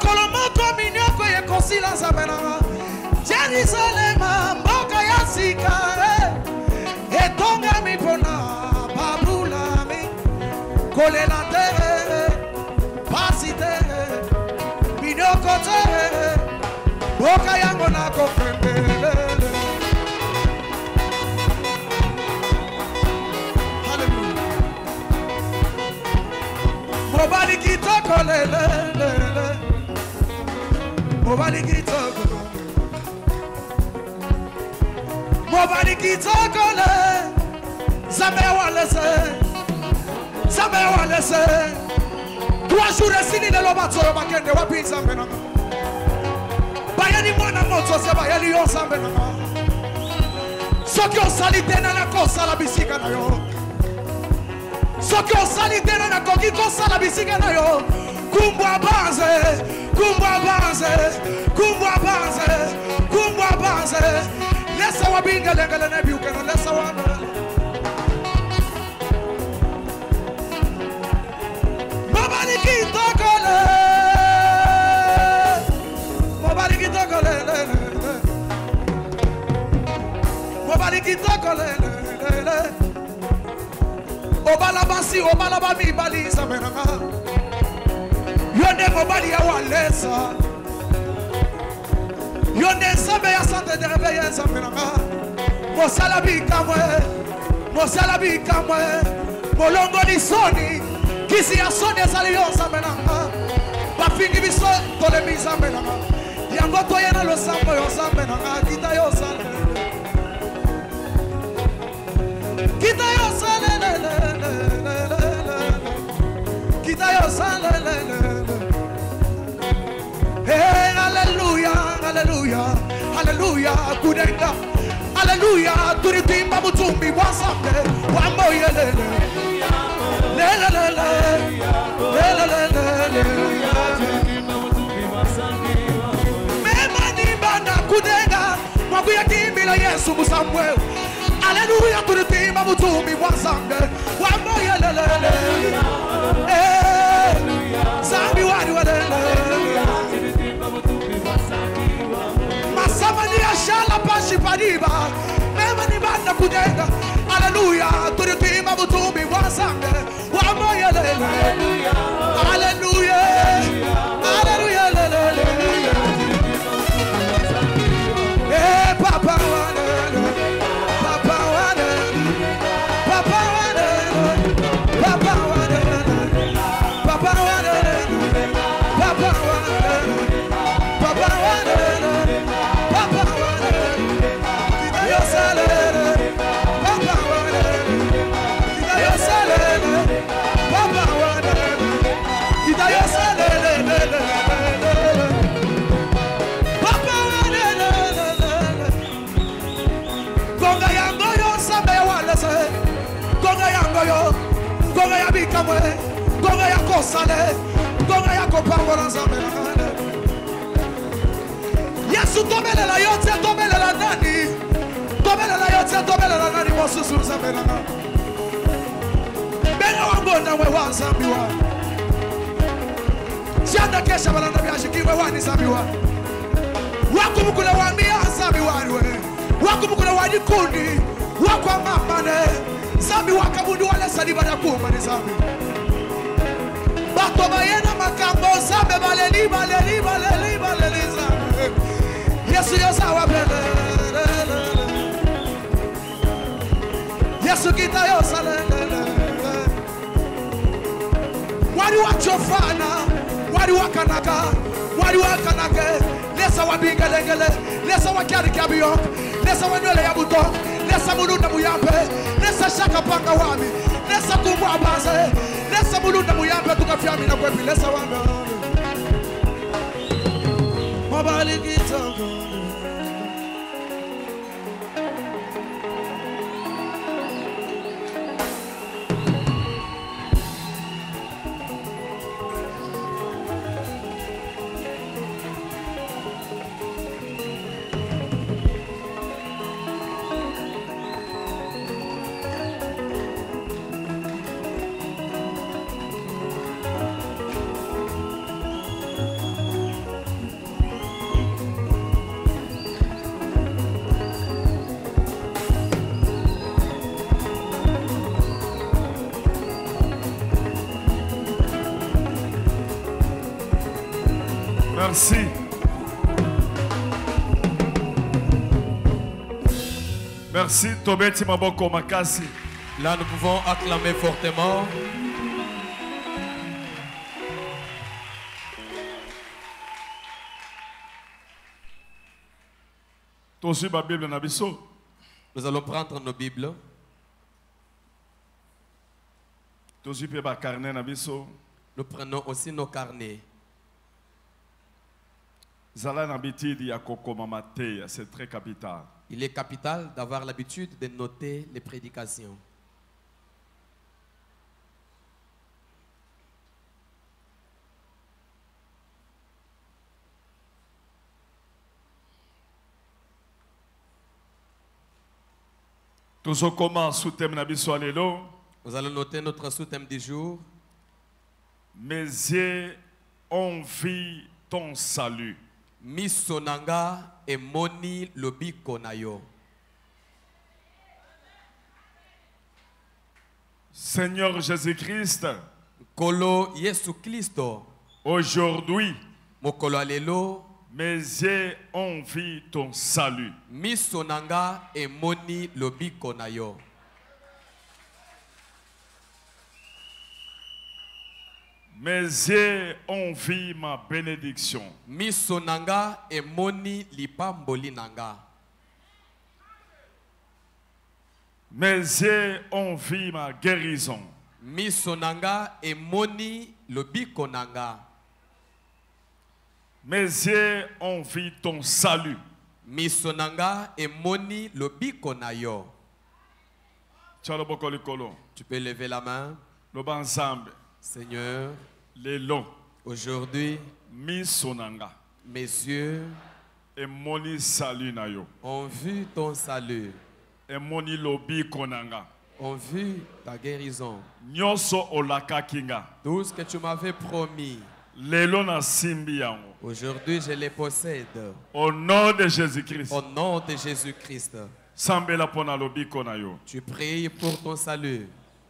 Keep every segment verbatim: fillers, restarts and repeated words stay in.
Mokolomoko minyoko ye konsila nzambenanga Jerusalem mboka ya sika Etonga mipona babulami Kolela tere Pasi tere Minyoko tere Boka yango na kofembele Hallelujah Mobali kitoko lele lele Mobali kitoko Mobali kitoko le Zame walese Zame walese Trois jours sini de lobatoro bakende wapinza mbenanga Bayani mwana moto se bayani yosa mbenanga Soki osali tena na kosa la bisika na yo Soki osali tena na koki kosa la bisika na yo Kumbwa banze Kumbwa banze Kumbwa banze Kumbwa banze Lesa wabinga lengele nebi ukeno lesa wana Mobali kitokole Mobali kitokole Mobali kitokole Obala basi obala bami bali zamenanga Yonde mobali ya walesa Yonde sabe ya sante de réveiller zamenanga Mosala bikamwe Mosala bikamwe Molongo ni soni Kisi ya soni ya sali yo zamenanga Bafingi biso tole mi zamenanga Yango toyena lo sambo yo zamenanga Kita yo sale Kita yo sale Kita yo sale Hey, hallelujah, hallelujah, hallelujah, kudenga, hallelujah, turitimba mutumbi wasambe, wambo yelele, lele lele, lele lele, mema nimbana kudenga, mwakuya kimbila Yesu musamwe, hallelujah, turitimba mutumbi wasambe, wambo yelele, eh, sambi wadi wadele. Masamani ya shala pashi padiba Mema ni banda kujenga Hallelujah Turitima mutumbi wasange Wamoya lele Hallelujah Hallelujah lele Eh papa wane Papa wane Papa wane Papa wane Papa wane Papa wane Papa wane Gonga ya bikamwe, gonga ya kosale, gonga ya kopangola nzambe. Yesu tomele la yote, tomele la nani, tomele la yote, tomele la nani mosusu nzambe nanga. Benga wambona we wa nzambi wa. Sianda kesha balanda biashikiwe wa ni nzambi wa. Wako mukule wa mia nzambi wa we. Wako mukule wa jikundi, wako mamane. Zambi wakabudu wale saliba na kuma ni zambi Bato bayena makambo zambi baleli baleli baleli baleli zambi Yesu yosa wapele Yesu kita yosa lele Wari wachofana Wari wakanaka Wari wakanake Lesa wabinga lengele Lesa wakiari kabiyok Lesa wanywele ya buto Lesa mulunda muyampe Lesa shaka panga wami Lesa kumbu abaze Lesa mulunda muyampe Tukafyami na kwepi Lesa wanga Mobali kitoko Merci. Merci, Tobeti Maboko Makasi. Là, nous pouvons acclamer fortement. Tosi ba Bible na biso. Nous allons prendre nos Bibles. Tosi pe ba carnet na biso. Nous prenons aussi nos carnets. Zala na bitidi ya kokoma mateya, c'est très capital. Il est capital d'avoir l'habitude de noter les prédications. Nous allons noter notre sous-thème du jour. Mes yeux ont vu ton salut. Misonanga et moni lobi konayo. Seigneur Jésus-Christ, Kolo Yesu Christo. Aujourd'hui, Mokolo alelo. Mes yeux ont vu ton salut. Misonanga et moni lobi konayo. Mes yeux ont vu ma bénédiction. Misonanga et moni lipamboli nanga. Mes yeux ont vu ma guérison. Misonanga et moni lobi konanga. Mes yeux ont vu ton salut. Misonanga et moni lobi konayo. Tu peux lever la main. Seigneur, aujourd'hui, misonanga, mes yeux et moni salut nayo. Ont vu ton salut. Et moni lobi konanga. Ont vu ta guérison. Nyoso olaka kinga. Tout ce que tu m'avais promis. Aujourd'hui, je les possède. Au nom de Jésus-Christ. Au nom de Jésus-Christ. Tu pries pour ton salut.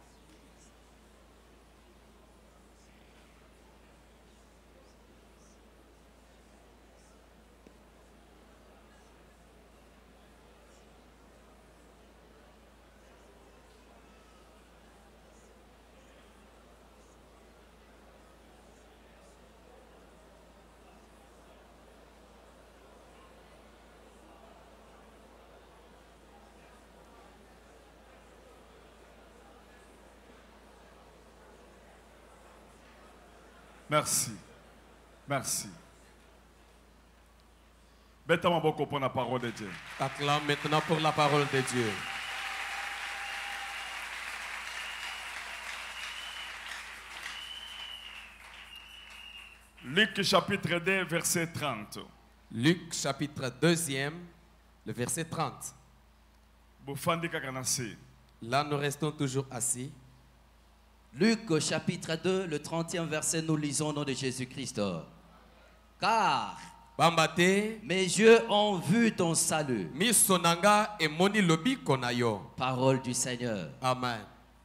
Merci. Merci. Mettez-moi beaucoup pour la parole de Dieu. Acclame maintenant pour la parole de Dieu. Luc chapitre deux, verset trente. Luc chapitre deux, le verset trente. Là, nous restons toujours assis. Luc au chapitre deux, le trentième verset, nous lisons au nom de Jésus-Christ. Car Bambate, mes yeux ont vu ton salut. Misonanga et moni lobi konayo. Parole du Seigneur. Amen.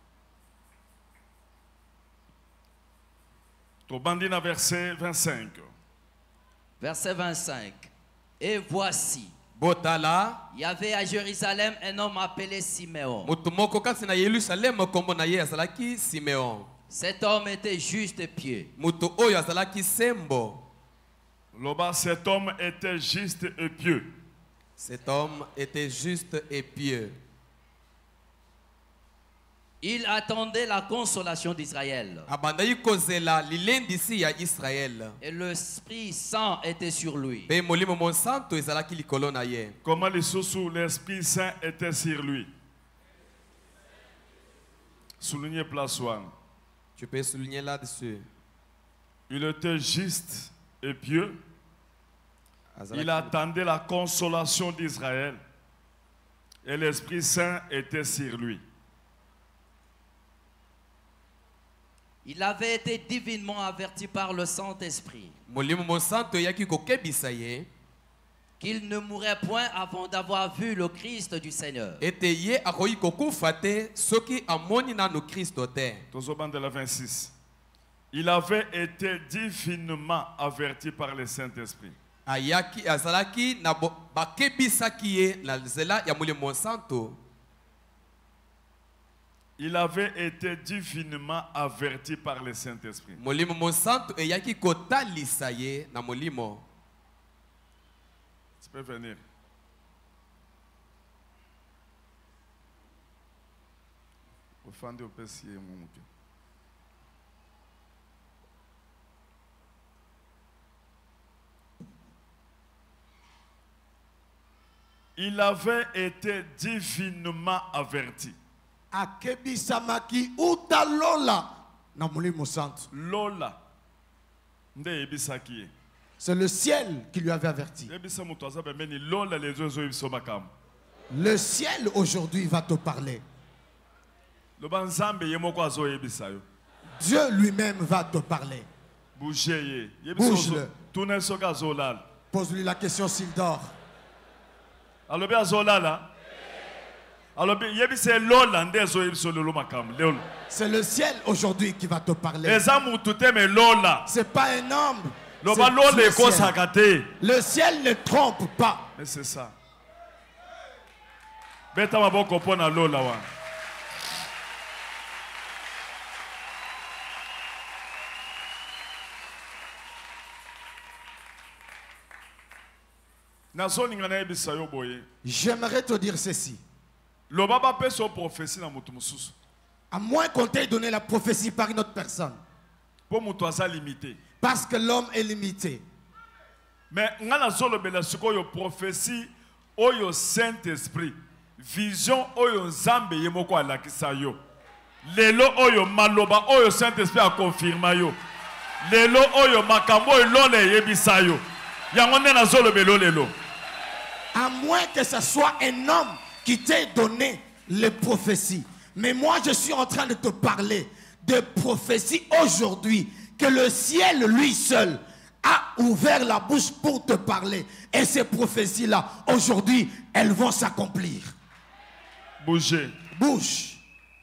Tobandina verset vingt-cinq. Verset vingt-cinq. Et voici. Botala. Il y avait à Jérusalem un homme appelé Siméon. Cet homme était juste et pieux. Loba, cet homme était juste et pieux. Cet homme était juste et pieux. Il attendait la consolation d'Israël. Et l'Esprit Saint était sur lui. Comment l'Esprit Saint était sur lui? Soulignez place one. Tu peux souligner là-dessus. Il était juste et pieux. Il attendait la consolation d'Israël. Et l'Esprit Saint était sur lui. Il avait été divinement averti par le Saint-Esprit qu'il ne mourrait point avant d'avoir vu le Christ du Seigneur. Il avait été divinement averti par le Saint-Esprit. Ayaki azalaki na bakebisaki ye na nzela ya Molimo Santo. Il avait été divinement averti par le Saint-Esprit. Molimo Santo eyaki kotalisa ye na molimo. Tu peux venir. Offendez au P C M. Il avait été divinement averti. Akebisamaki utalola na Molimo Santo. Lola. Nde ebisaki. C'est le ciel qui lui avait averti. Le ciel aujourd'hui va te parler. Dieu lui-même va te parler. Bouge-le. Pose-lui la question s'il dort. C'est le ciel aujourd'hui qui va te parler. C'est pas un homme. Le ciel. Le ciel ne trompe pas. Mais c'est ça. J'aimerais te dire ceci. À moins qu'on t'ait donné la prophétie par une autre personne. Parce que l'homme est limité. Mais la prophétie, oyo Saint-Esprit, vision oyo Nzambe yemoko alakisa yo. Lelo oyo maloba oyo Saint-Esprit a confirmé yo. Lelo oyo makambo lole yebisa yo. Yangonde na zolo belo lelo. À moins que ce soit un homme qui t'ait donné les prophéties. Mais moi je suis en train de te parler de prophéties aujourd'hui. Que le ciel lui seul a ouvert la bouche pour te parler. Et ces prophéties-là, aujourd'hui, elles vont s'accomplir. Bougez. Bouge.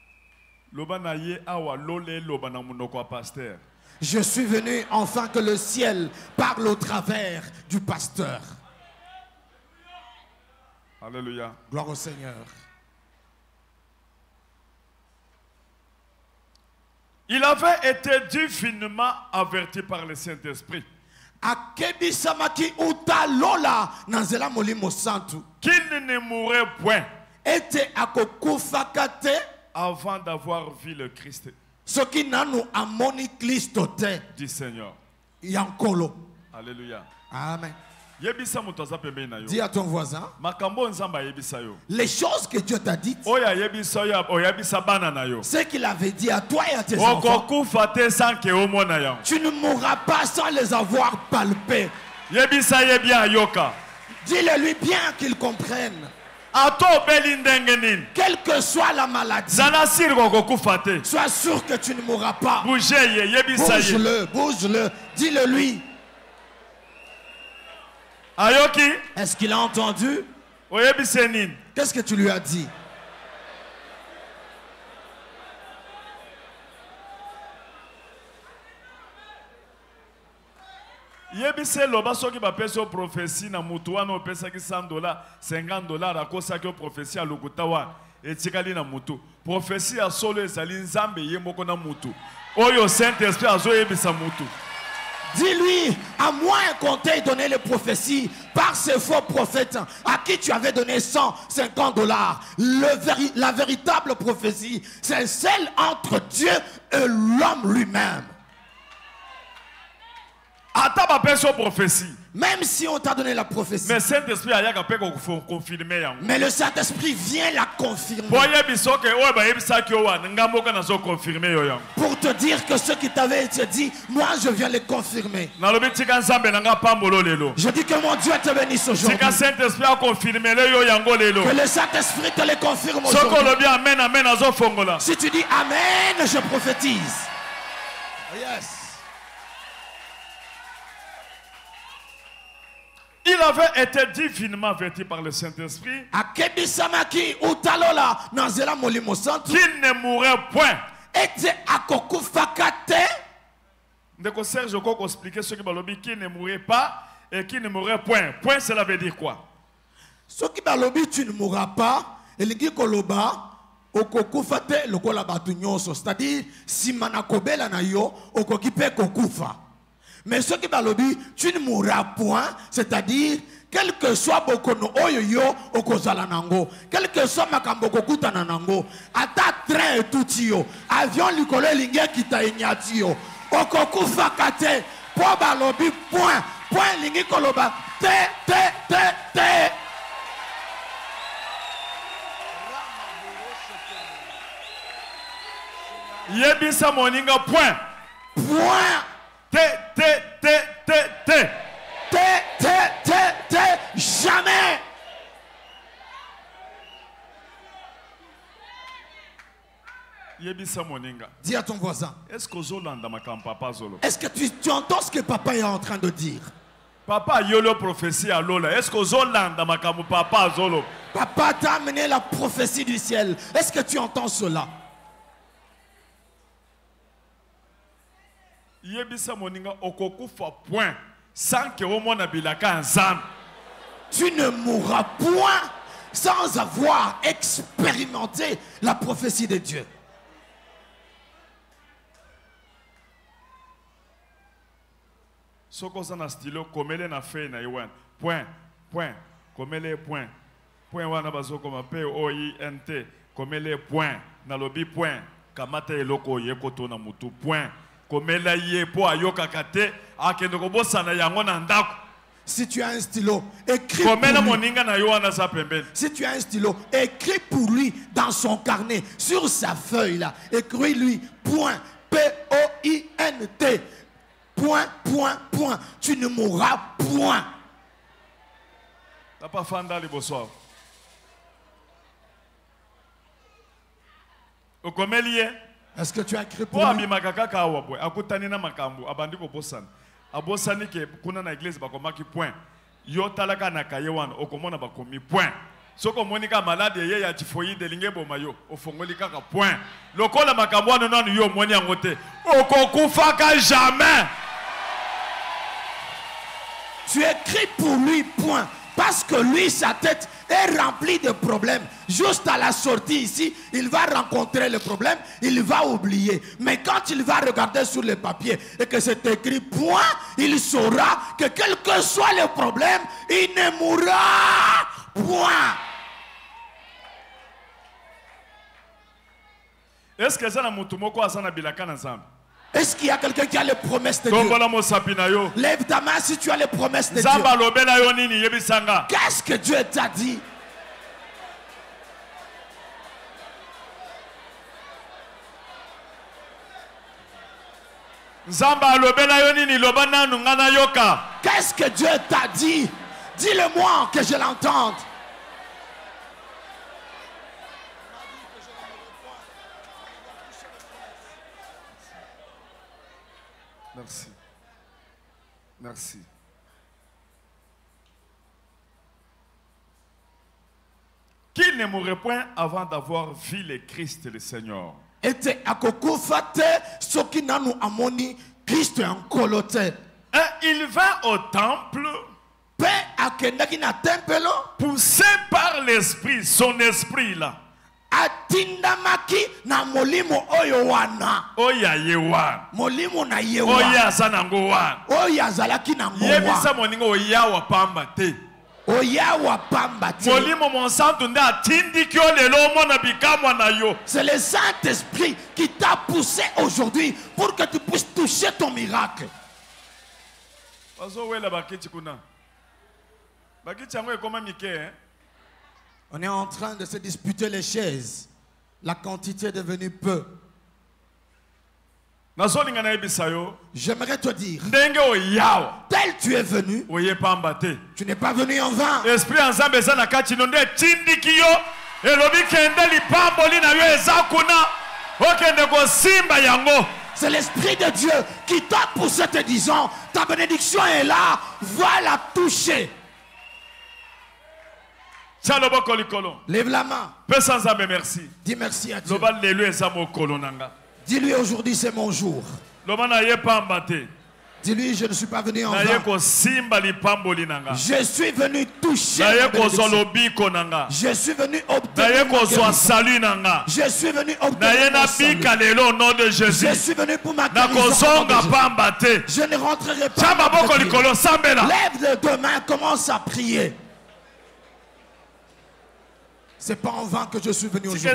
Je suis venu enfin que le ciel parle au travers du pasteur. Alléluia. Gloire au Seigneur. Il avait été divinement averti par le Saint-Esprit qu'il ne mourrait point avant d'avoir vu le Christ du Seigneur. Alléluia. Amen. Dis à ton voisin les choses que Dieu t'a dites, ce qu'il avait dit à toi et à tes enfants. Tu ne mourras pas sans les avoir palpés. Dis-le lui bien qu'il comprenne. Quelle que soit la maladie, sois sûr que tu ne mourras pas. Bouge-le, bouge-le, dis-le lui. Est-ce qu'il a entendu? Qu'est-ce que tu lui as dit? Yebise loba soki ba peso prophétie na mutu wana opesaki cent dollars, cinquante dollars akosaki prophétie alukutawa etikali na mutu. Prophétie a solo ezali Nzambe ye moko na mutu. Oyo Saint-Esprit azo yebisa mutu. Dis-lui, à moins qu'on t'ait donné les prophéties par ces faux prophètes à qui tu avais donné cent cinquante dollars. Véri la véritable prophétie, c'est celle entre Dieu et l'homme lui-même. Même si on t'a donné la prophétie. Mais Saint-Esprit a confirmé. Mais le Saint-Esprit vient la confirmer. Pour te dire que ce qui t'avait été dit, moi je viens le confirmer. Je dis que mon Dieu te bénisse aujourd'hui. Que le Saint-Esprit te le confirme aujourd'hui. Si tu dis Amen, je prophétise. Yes. Il avait été divinement averti par le Saint-Esprit qu'il ne mourrait point Ndeko Serge Okoko expliquer ce qui balobi qui ne mourrait pas et qui ne mourrait point. Point, cela veut dire quoi? Ce qui balobi tu ne mourras pas, elingi koloba okokufa te lokola batu nyonso, c'est-à-dire si manakobela na yo okoki pe kokufa. Mais ce qui balobi tu ne mourras point, c'est-à-dire quel que soit bokono oyo yo okozala nango, quel que soit makambo kokuta nango, ata train et tout yo, avion likolo elingi kita enyati yo, okokufa kate, po balobi point, point elingi koloba te te te te. Yebisa moninga point. Point. Te te te te te. Te te te te. Jamais. Yebisa moninga. Dis à ton voisin. Est-ce que Zolanda makam papa Zolo? Est-ce que tu, tu entends ce que papa est en train de dire? Papa yolo prophétie à Lola. Est-ce que Zolanda makam papa Zolo? Papa t'a amené la prophétie du ciel. Est-ce que tu entends cela? Yebisa moninga okokufa point sans que omona bilaka nzambe. Tu ne mourras point sans avoir expérimenté la prophétie de Dieu. Soko sana stylo komele na fe na iwan. Point point komele point. Point wana bazoko mape O I N T komele point na lobi point kamata eloko yekoto na mutu point. Si tu as un stylo, écris pour lui. Si tu as un stylo, écris pour lui dans son carnet, sur sa feuille là, écris-lui point, P O I N T, point, point, point, tu ne mourras point. T'as pas fanda les bonsoir. Au comélie. Est-ce que tu as écrit pour lui? Abosani ke kuna na église bakomaki point. Yo talaka na kayewan okomona bakomi point. Soko monika malade ye ya tifoyi de lingebo mayo ofongoli kaka point. Lokola makambo no nanu yo moni angote. Okokufaka jamais. Tu écris pour lui point. Parce que lui, sa tête est remplie de problèmes. Juste à la sortie ici, il va rencontrer le problème, il va oublier. Mais quand il va regarder sur le papier et que c'est écrit point, il saura que quel que soit le problème, il ne mourra point. Est-ce que ça na mutumoko asana bilaka na nzambe? Est-ce qu'il y a quelqu'un qui a les promesses de Dieu? Lève ta main si tu as les promesses de Dieu. Qu'est-ce que Dieu t'a dit? Qu'est-ce que Dieu t'a dit? Dis-le-moi que je l'entende. Merci. Merci. Qui ne mourrait point avant d'avoir vu le Christ le Seigneur? Et il va au temple, poussé par l'esprit, son esprit là. Atindamaki na molimo oyo wana. Oya yewa. Molimo na yewa. Oya sanango wana. Oya zalaki na mowa. Yebisa moningo oya wa pamba te. Oya wa pamba te. Molimo monsanto nde atindi kyo lelo mona bikamwa na yo. C'est le Saint-Esprit qui t'a poussé aujourd'hui pour que tu puisses toucher ton miracle. Bazo wela bakiti kuna. Bakiti yango ekoma mike hein. On est en train de se disputer les chaises. La quantité est devenue peu. J'aimerais te dire, tel tu es venu, tu n'es pas venu en vain. C'est l'Esprit de Dieu qui t'a poussé te disant, ta bénédiction est là, va la toucher. Lève la main. Merci. Dis merci à Dieu. Dis-lui Dis-lui aujourd'hui c'est mon jour. Dis-lui, je ne suis pas venu en vain. Je suis venu toucher ma bénédiction. Je suis venu obtenir ma guérison. Je suis venu obtenir mon salut. Je suis venu pour ma guérison. Je ne rentrerai pas. Lève les deux mains, commence à prier. Ce n'est pas en vain que je suis venu aujourd'hui.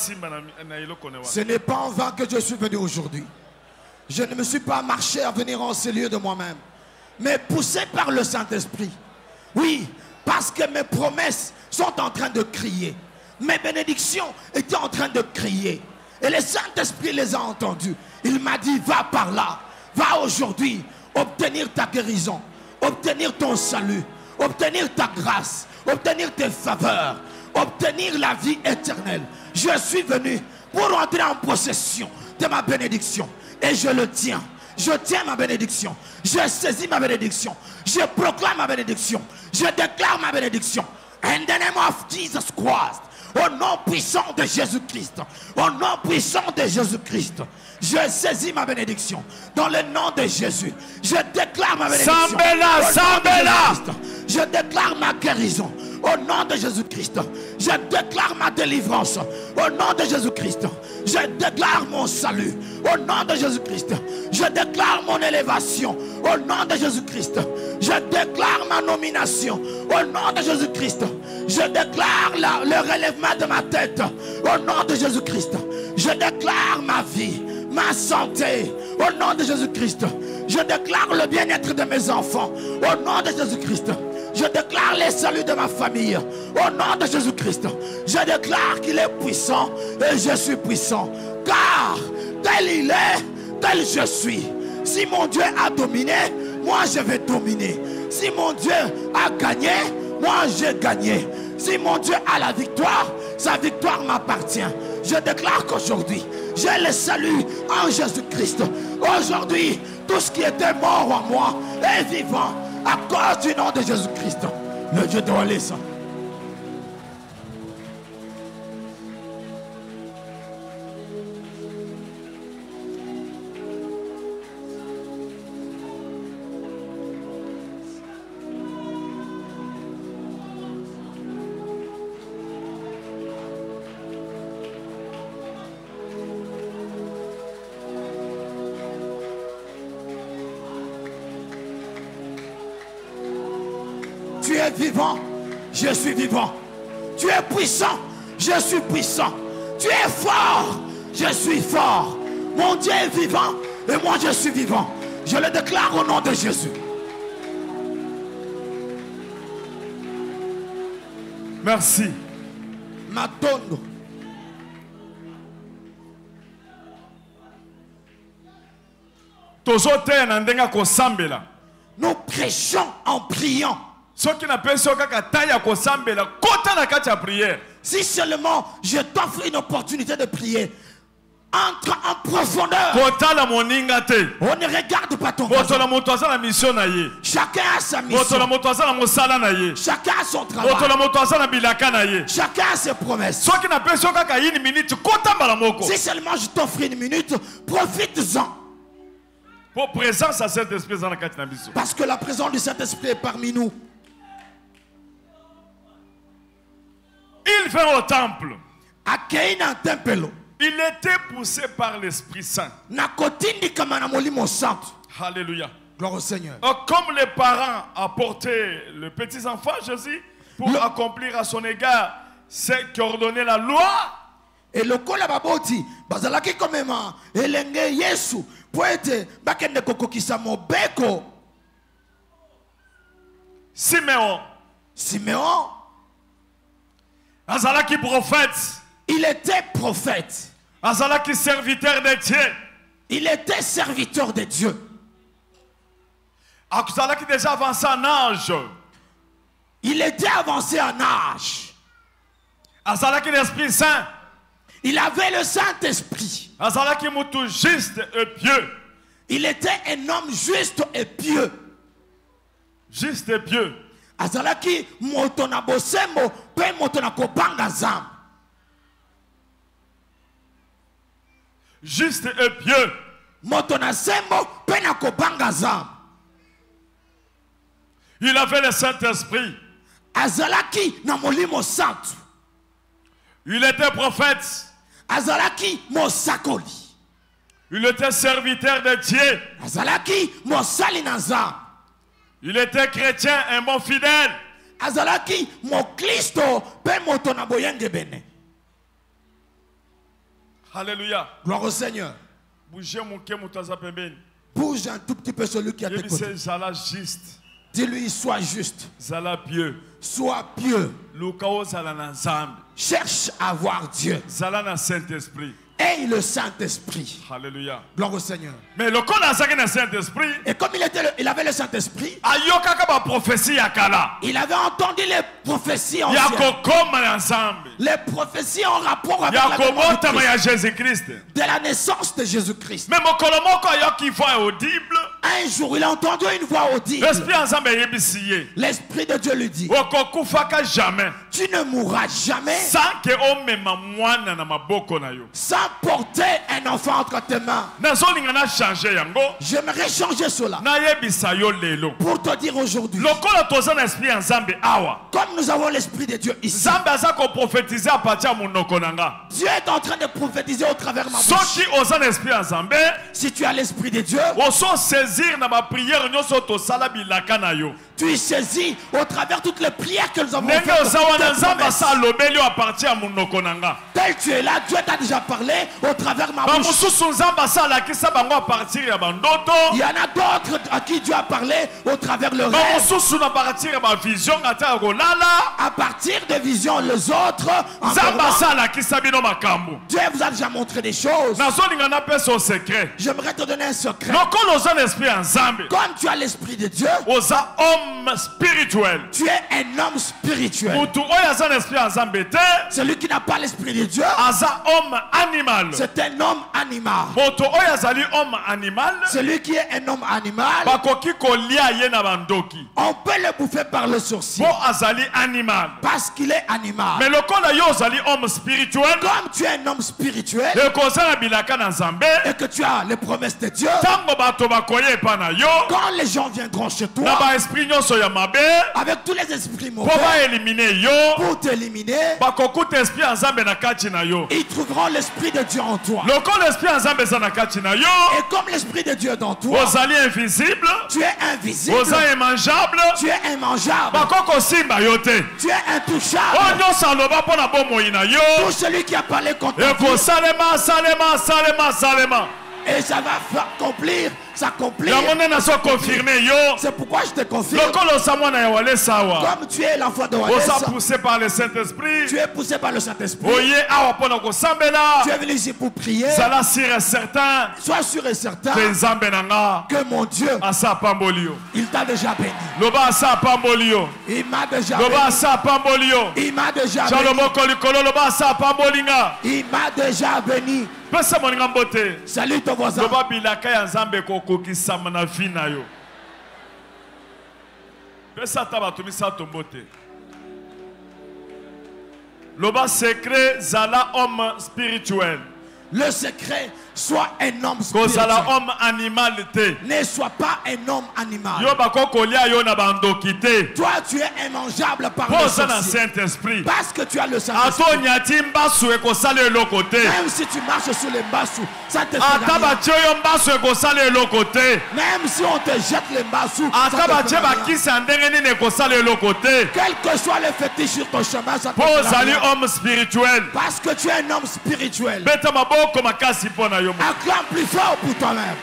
Ce n'est pas en vain que je suis venu aujourd'hui. Je ne me suis pas marché à venir en ces lieux de moi-même, mais poussé par le Saint-Esprit. Oui, parce que mes promesses sont en train de crier. Mes bénédictions étaient en train de crier. Et le Saint-Esprit les a entendues. Il m'a dit, va par là. Va aujourd'hui obtenir ta guérison, obtenir ton salut, obtenir ta grâce, obtenir tes faveurs, obtenir la vie éternelle. Je suis venu pour entrer en possession de ma bénédiction. Et je le tiens. Je tiens ma bénédiction. Je saisis ma bénédiction. Je proclame ma bénédiction. Je déclare ma bénédiction. In the name of Jesus Christ. Au nom puissant de Jésus-Christ. Au nom puissant de Jésus-Christ. Je saisis ma bénédiction. Dans le nom de Jésus. Je déclare ma bénédiction. Sambela, Sambela. Je déclare ma guérison. Au nom de Jésus-Christ. Je déclare ma délivrance. Au nom de Jésus-Christ. Je déclare mon salut. Au nom de Jésus-Christ. Je déclare mon élévation. Au nom de Jésus-Christ. Je déclare ma nomination. Au nom de Jésus-Christ. Je déclare la, le relèvement de ma tête. Au nom de Jésus-Christ. Je déclare ma vie, ma santé. Au nom de Jésus-Christ. Je déclare le bien-être de mes enfants. Au nom de Jésus-Christ. Je déclare les saluts de ma famille. Au nom de Jésus-Christ. Je déclare qu'il est puissant et je suis puissant. Car tel il est, tel je suis. Si mon Dieu a dominé, moi je vais dominer. Si mon Dieu a gagné, moi j'ai gagné. Si mon Dieu a la victoire, sa victoire m'appartient. Je déclare qu'aujourd'hui, j'ai le salut en Jésus-Christ. Aujourd'hui, tout ce qui était mort en moi est vivant. À cause du nom de Jésus-Christ, le Dieu de l'Église. Tu es vivant, je suis vivant. Tu es puissant, je suis puissant. Tu es fort, je suis fort. Mon Dieu est vivant et moi je suis vivant. Je le déclare au nom de Jésus. Merci. Matondo. Nous prêchons en priant. Si seulement je t'offre une opportunité de prier, entre en profondeur. On ne regarde pas ton voisin. Chacun a sa mission. Chacun a son travail. Chacun a ses promesses. Si seulement je t'offre une minute, profite-en. Parce que la présence du Saint-Esprit est parmi nous. Il vint au temple. Il était poussé par l'Esprit Saint. Alléluia. Gloire au Seigneur. Comme les parents apportaient le petit enfant Jésus pour le... accomplir à son égard ce qu'ordonnait la loi. Et le kolababoti, bazalaki komema, elenge Yesu, poete bakende kokokisa mobeko. Siméon. Siméon. Azalaki prophète. Il était prophète. Azalaki serviteur de Dieu. Il était serviteur de Dieu. Azalaki déjà avancé en âge. Il était avancé en âge. Azalaki l'Esprit Saint. Il avait le Saint-Esprit. Azalaki mutu juste et pieux. Il était un homme juste et pieux. Juste et pieux. Azalaki motona bosembo pe motona kopanga zam. Juste et pieux. moto na sembo pe na kobanga nzambe. Il avait le Saint-Esprit. Azalaki na molimo santu. Il était prophète. Azalaki mosakoli. Il était serviteur de Dieu. Azalaki mosali na nzambe. Il était chrétien, un bon fidèle. Azalaki mo Kristo pe moto na boyenge bene. Alléluia. Gloire au Seigneur. Bougez mon cœur, mon taza pembeni. Bouge un tout petit peu celui qui a tes Yebi côtés. c'est Zala juste. Dis-lui, sois juste. Zala pieux. Sois pieux. Lukao Zala na nzambe. Cherche à voir Dieu. Zala na Saint-Esprit. Et le Saint-Esprit. Alléluia. Gloire au Seigneur. Mais le corps a na Saint-Esprit. Et comme il, était le- il avait le Saint-Esprit, Ayokaka ba prophétie yakala. il avait entendu les prophéties anciennes. Yakokoma na nzambe. Les prophéties en rapport avec la mémoire de Yakomota ma Christ. ya Jésus-Christ. De la naissance de Jésus-Christ. Mais mon kolomoko ayoki voix audible. Un jour, il a entendu une voix audible. L'esprit ensemble yebisiye. L'Esprit de Dieu lui dit, Okokufaka jamais. tu ne mourras jamais Sans que omema mwana na maboko na yo. sans porter un enfant entre tes mains. Nazolinga na changer yango. J'aimerais changer cela Na yebisa yo lelo. pour te dire aujourd'hui, Lokola toza na esprit ensemble awa. comme nous avons l'Esprit de Dieu ici, Nzambe aza ko prophétiser a partir ya monoko nanga. Dieu est en train de prophétiser au travers de ma bouche. Soki oza na esprit ensemble, Si tu as l'Esprit de Dieu, oso saisir na ba prière nyonso tosala bilaka na yo. tu es saisi au travers toutes les prières que nous avons Ndenge faites. oza wana tes Nzambe promesses. asa lobeli yo a partir ya monoko nanga. Tel tu es là, Dieu t'a déjà parlé au travers de ma Ba bouche. mosusu Nzambe asa alakisa bango a partir ya bandoto. Il y en a d'autres à qui Dieu a parlé au travers le Ba rêve. mosusu na partir ya ba vision ata ya kolala. À partir de visions, les autres, en Nzambe dormant, asa alakisa bino makambo. Dieu vous a déjà montré des choses. Nazolinga napesa o secret. J'aimerais te donner un secret. Lokola oza na esprit ensemble, Comme tu as l'Esprit de Dieu, oza homme spirituel. tu es un homme spirituel. Mutu oyo aza na esprit ensemble te, Celui qui n'a pas l'Esprit de Dieu, aza homme animal. c'est un homme animal. Moto oyo azali homme animal, Celui qui est un homme animal, bakoki kolia ye na bandoki. on peut le bouffer par le sourcil Po azali animal. parce qu'il est animal. Mais lokola yo ozali homme spirituel, Comme tu es un homme spirituel ekozala na bilaka na Nzambe, et que tu as les promesses de Dieu, tango bato bakoya epa na yo, quand les gens viendront chez na toi ba esprit nyonso ya mabe, avec tous les esprits po mauvais baelimine yo, pour t'éliminer, bakokuta esprit ya Nzambe na kati na yo. ils trouveront l'Esprit de Dieu en toi. Lokola esprit ya Nzambe eza na kati na yo, Et comme l'Esprit de Dieu est en toi, ozali invisible, tu es invisible, oza immangeable, tu es immangeable, bakoko simba yo te. tu es Oyo intouchable. nyonso aloba mpo na bomoi na yo, Tout celui qui a parlé contre toi, ekosalema salema salema salema. et ça va s'accomplir, s'accomplir. yango nde nazo confirme yo, C'est pourquoi je te confirme, lokola oza mwana ya wale sawa, comme tu es l'enfant de oza Wanès, poussé par le Saint-Esprit, tu es poussé par le Saint-Esprit, oye awa mpo na kosambela, tu es venu ici pour prier, zala sûr et certain sois sûr et certain mpe Nzambe na nga que mon Dieu, asa apamboli yo. il t'a déjà béni. Loba asa apamboli yo, Il m'a déjà loba béni. asa apamboli yo, Il m'a déjà tia béni. loboko likolo loba asa apamboli nga. Il m'a déjà béni. Pesa moninga mbote, Salut ton voisin. loba bilaka ya Nzambe ekokokisama na vi na yo. Pesa ata bato misato mbote. Loba secret zala homme spirituel, Le secret, sois un homme kozala spirituel. homme animal te. Ne sois pas un homme animal. Yo bako kolia yo na bandoki te. Toi, tu es immangeable par le Poza na sorcier. Saint-Esprit. Parce que tu as le Saint-Esprit. Ato nyati mbasu ekosala eloko te. Même si tu marches sur les bassous, ça te fait Ata rien. batie yo mbasu ekosala eloko te. Même si on te jette les bassous, Ata ça te batie fait rien. bakisi ya ndenge nini ekosala eloko te. Quel que soit le fétiche sur ton chemin, ça te Po fait ozali rien. homme spirituel. Parce que tu es un homme spirituel. Beta maboko makasi mpo na yo. Acclame plus fort pour toi-même.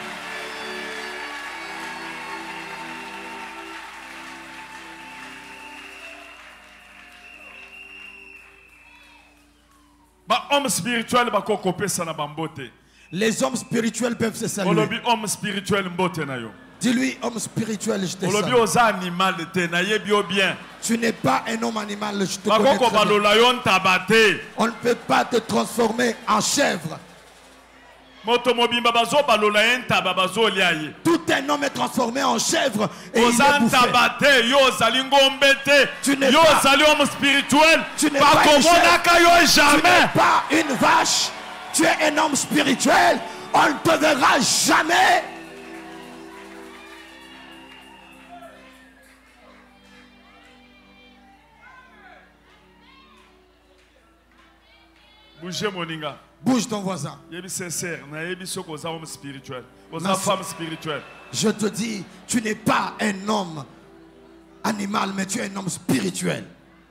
Ba homme spirituel bako kopesa na bambote. Les hommes spirituels peuvent se saluer. Olobi homme spirituel mbote na yo. Dis-lui, homme spirituel, je te Olobi salue. oza animal te na yebi yo bien. Tu n'es pas un homme animal, je te connais Bakoko très bien. balola yo ntaba te. On ne peut pas te transformer en chèvre. Moto mobimba bazo balola ye ntaba bazo lia ye. Tout un homme est transformé en chèvre et il Oza est bouffé. ntaba te, yo ozali ngombe te. Tu n'es Yo pas- ozali homme spirituel. Tu n'es pas une Bakomonaka yo Tu n'es jamais. pas une vache, tu es un homme spirituel. on ne te verra jamais. Bougez moninga. Bouge ton voisin. Yebi sincère, na yebi soko za homme spirituel. Aux Non, femme spirituelle. Je te dis, tu n'es pas un homme animal, mais tu es un homme spirituel.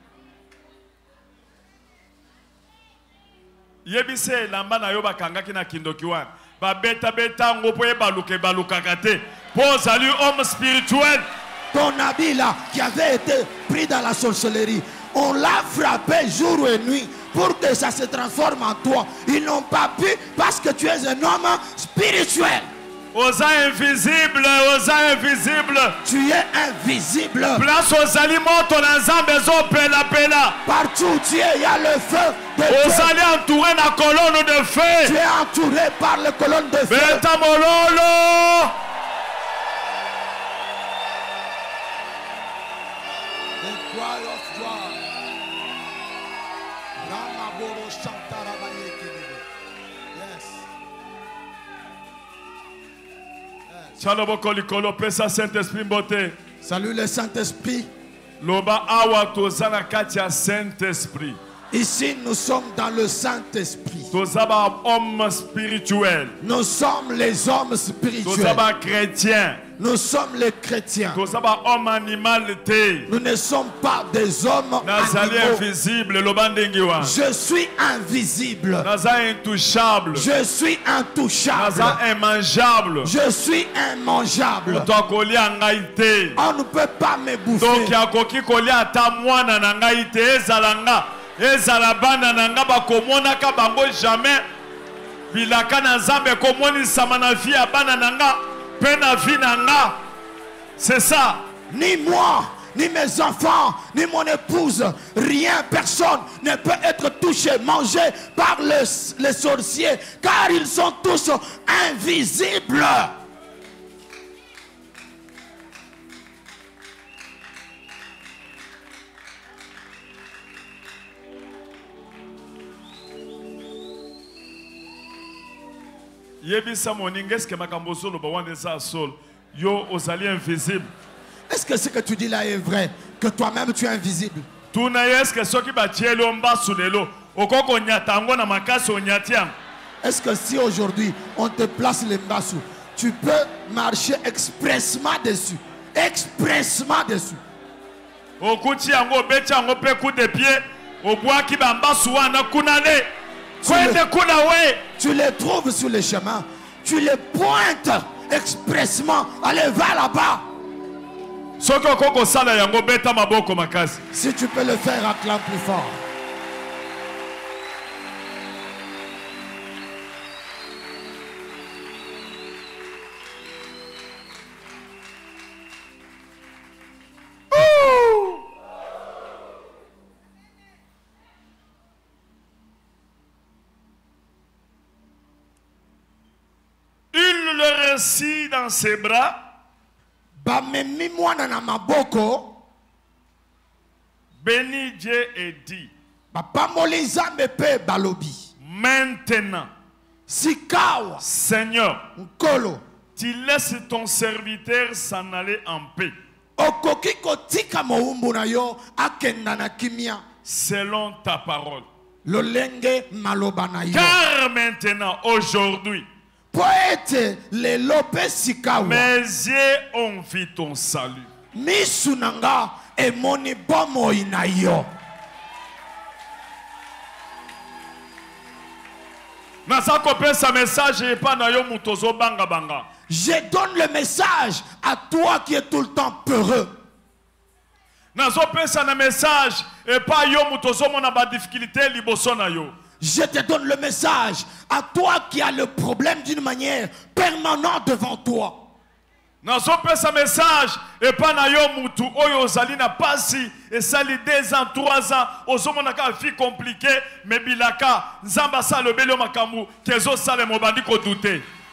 Yebi se lamba na yo bakangaki na kindoki wana. Ba beta beta ngopo ye baluke balukaka te. Po zali homme spirituel. Ton habit là, qui avait été pris dans la sorcellerie, on l'a frappé jour et nuit pour que ça se transforme en toi. Ils n'ont pas pu parce que tu es un homme spirituel. Oza invisible, oza invisible. Tu es invisible. Place aux aliments, ton ensemble zo pela pela. Partout où tu es, il y a le feu de Aux Dieu. allez entourer la colonne de Tu feu. es entouré par les colonnes de feu. Beta mololo. Chaloboko likolo pesa Saint-Esprit mbote. Salut le Saint-Esprit. Loba awa tozana katia Saint-Esprit. Ici, nous sommes dans le Saint-Esprit. Tozaba homme spirituel. Nous sommes les hommes spirituels. Tozaba chrétien. Nous sommes les chrétiens. Tozaba homme animal te. Nous ne sommes pas des hommes Nazali animaux. invisible lobandengiwa. Je suis invisible. Naza intouchable. Je suis intouchable. Naza immangeable. Je suis immangeable. Tokoli angai te. On ne peut pas me bouffer. Donc yakoki koli ata mwana na ngai te ezalanga. Ezala bana na nga bakomona ka bango jamais. Bilaka na Nzambe komoni sama na vie ya bana na nga. Pe na vie na nga. C'est ça. Ni moi, ni mes enfants, ni mon épouse, rien, personne ne peut être touché, mangé par les, les sorciers, car ils sont tous invisibles. Yebisa moninga eske makambo zolo ba wana eza sol. Yo ozali invisible. Est-ce que ce que tu dis là est vrai? Que toi-même tu es invisible? Tuna eske soki ba tielo mbasu lelo. Okoko nyata ngo na makasi onyati yango. Est-ce que si aujourd'hui on te place les mbassous, tu peux marcher expressement dessus? Expressement dessus. Okuti yango beti yango pe coup de pied. Obwaki ba mbasu wana kunane. Kwende kuna we. Tu les trouves sur les chemins. Tu les pointes expressement. Allez, va là-bas. Soki okoko sala yango beta maboko makasi. Si tu peux le faire, acclame plus fort. Il le récit dans ses bras. Bamemi mwana na maboko. Bénis Dieu et dit. Bapamoli Nzambe pe balobi. Maintenant, Sikawa. Seigneur, Nkolo. tu laisses ton serviteur s'en aller en paix. Okoki kotika mowumbu na yo akenda na kimia. Selon ta parole. Lolenge maloba na yo. Car maintenant, aujourd'hui, Poete le lope sikawa. mes yeux ont vu ton salut. Misu nanga emoni bomo ina yo. Nasa kopesa message et pas na yo mutozo banga banga. Je donne le message à toi qui es tout le temps peureux. Nazo pesa na message et pas yo mutozo mona ba difficulté liboso na yo. Je te donne le message à toi qui as le problème d'une manière permanente devant toi. Nazo pesa message et pas na yo mutu oyo ozali na pasi et sali deux ans, trois ans, ozomona ka vie compliquée mais bilaka nzamba sa le belo makambu kezo sale mobandi ko douter.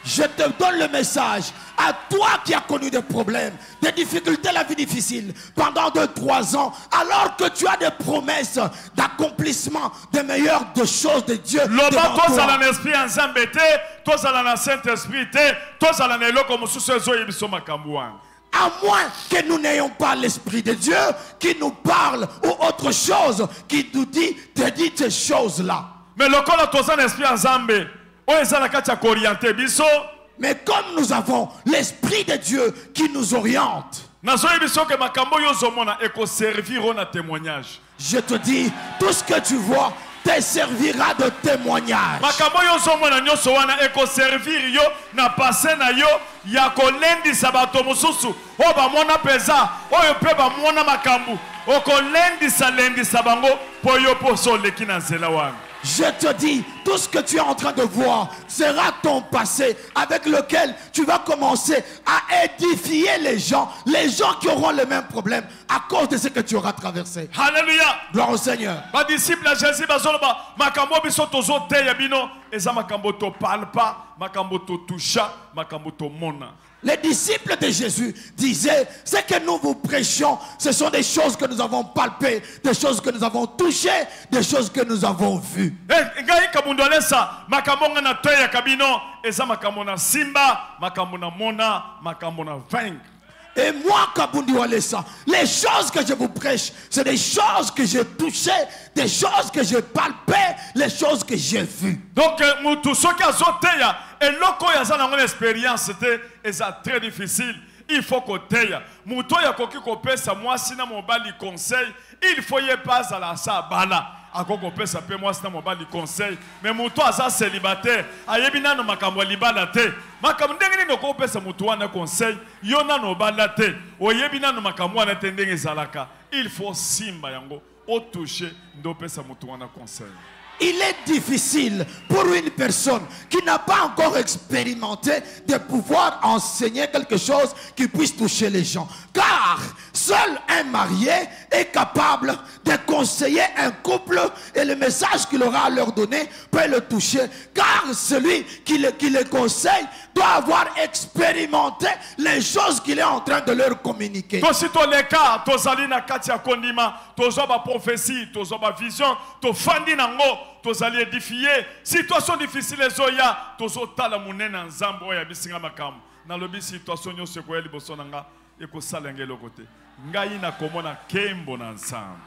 Je te donne le message à toi qui as connu des problèmes, des difficultés, la vie difficile pendant deux, trois ans, alors que tu as des promesses d'accomplissement des meilleures des choses de Dieu. Loba devant tous à toi. l'esprit en zambete, tous à la Saint-Esprit, tous à la neloko mususu zo yebiso makambuan. À moins que nous n'ayons pas l'Esprit de Dieu qui nous parle ou autre chose qui nous dit, te dit ces choses-là. Mais le corps tous en esprit en zambe, o ezala kacha orienté biso. Mais comme nous avons l'Esprit de Dieu qui nous oriente, Nazo yebiso ke makambo yo zomona eko servir na témoignage. je te dis, tout ce que tu vois te servira de témoignage. Makambo yo zomona nyoso wana eko servir yo na passé na yo ya kolendisa bato mosusu o ba mona peza oyo pe ba mona makambu o kolendisa lendisa bango po yo poso leki na nzela wana. Je te dis, tout ce que tu es en train de voir sera ton passé avec lequel tu vas commencer à édifier les gens, les gens qui auront les mêmes problèmes à cause de ce que tu auras traversé. Alléluia. Gloire au Seigneur. Ba disciple Jésus bazoloba makambo biso tozo te ya bino eza makambo to palpa, makambo to toucha, makambo to mona. Les disciples de Jésus disaient, ce que nous vous prêchons, ce sont des choses que nous avons palpées, des choses que nous avons touchées, des choses que nous avons vues. Eh, ngai kabundolesa makambo na to ya kabino eza makambo na simba, makambo na mona, makambo na vaincre. Et moi, Kabundi Walesa, les choses que je vous prêche, c'est des choses que j'ai touchées, des choses que j'ai palpées, les choses que j'ai vues. Donc, mutu soki azoteya eloko ya za na ngona expérience c'était eza très difficile. Il faut que teya mutu ya koki kopesa mwasi na mobali conseil, il faut y pas à la sa bala. Akoko pesa pe mwasi na mobali conseil, mais mutu aza célibataire, ayebi nano makambo libala te. Makambo ndenge nini ko pesa mutu wana conseil, yo nano bala te. Oyebi nano makambo wana te ndenge zalaka. Il faut simba yango o toucher ndo pesa mutu wana conseil. Il est difficile pour une personne qui n'a pas encore expérimenté de pouvoir enseigner quelque chose qui puisse toucher les gens. Car seul un marié est capable de conseiller un couple et le message qu'il aura à leur donner peut le toucher. Car celui qui le, qui le conseille doit avoir expérimenté les choses qu'il est en train de leur communiquer. Si tu le cas, tu as na katia kondima, tu as ba prophétie, tu as ba vision, tu fandi nango, tu as édifié. Situation difficile zoya, tu as tala munena nzambo ya bisinga makam. Na lobi situation nyo se ko eli bosonanga e ko salenge lokote. Ngai na komona kembo na nzambo.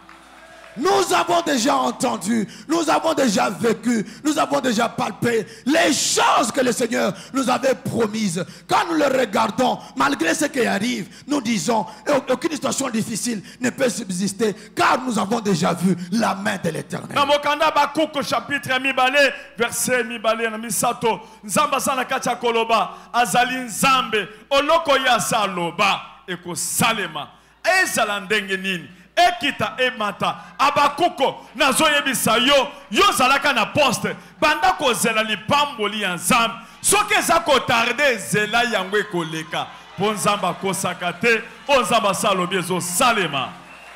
Nous avons déjà entendu, nous avons déjà vécu, nous avons déjà palpé les choses que le Seigneur nous avait promises. Quand nous les regardons, malgré ce qui arrive, nous disons aucune situation difficile ne peut subsister car nous avons déjà vu la main de l'Éternel. Na mokanda bakuko chapitre mibale verset mibale na misato nzamba sana kacha koloba azali nzambe oloko ya saloba eko salema ezala ndenge nini ekita emata abakuko nazoyebisa yo yo zalaka na poste banda kozela lipamboli ya nzambe soki eza kotarde zela yango ekoleka po nzamba kosaka te o nzamba salobi ezosalema.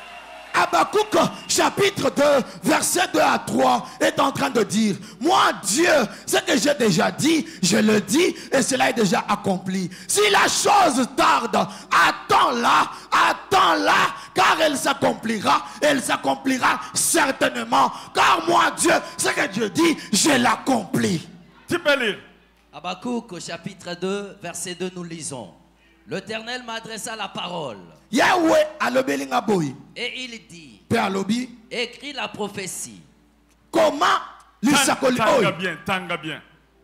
Habakkuk chapitre deux, verset deux à trois est en train de dire, moi Dieu, ce que j'ai déjà dit, je le dis et cela est déjà accompli. Si la chose tarde, attends-la, attends-la, car elle s'accomplira, elle s'accomplira certainement. Car moi Dieu, ce que Dieu dit, je l'accomplis. Tu peux lire. Habakkuk au chapitre deux, verset deux, nous lisons. L'Éternel m'adressa la parole. Yahweh alobelinga boy. Et il dit, Pe alobi, écris la prophétie. comment l'isakoli Tanga oy. bien, tanga bien.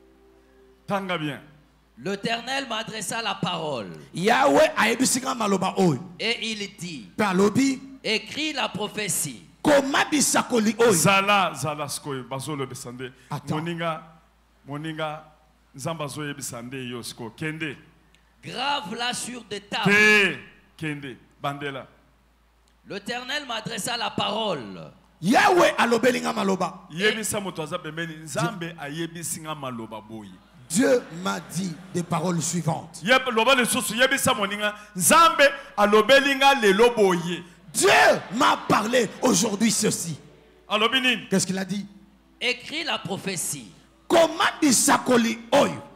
Tanga bien. L'Éternel m'adressa la parole. Yahweh ayebisinga maloba oy. Et il dit, Pe alobi, écris la prophétie. comment bisakoli oy. Zala, zala skoy, bazolo besande. Attends. Moninga, moninga, nzamba zoye besande yo sko. Kende, Grave-la sur des tables. te, kende, bandela. L'Éternel m'adressa la parole. Yahweh alobelinga maloba. Yebisa moto aza pembeni, nzambe ayebisinga maloba boyi. Dieu m'a dit des paroles suivantes. Yeb loba le susu yebisa moninga, nzambe alobelinga lelo boye. Dieu m'a parlé aujourd'hui ceci. Alobi nini? Qu'est-ce qu'il a dit? Écris la prophétie. Comment bisakoli oy.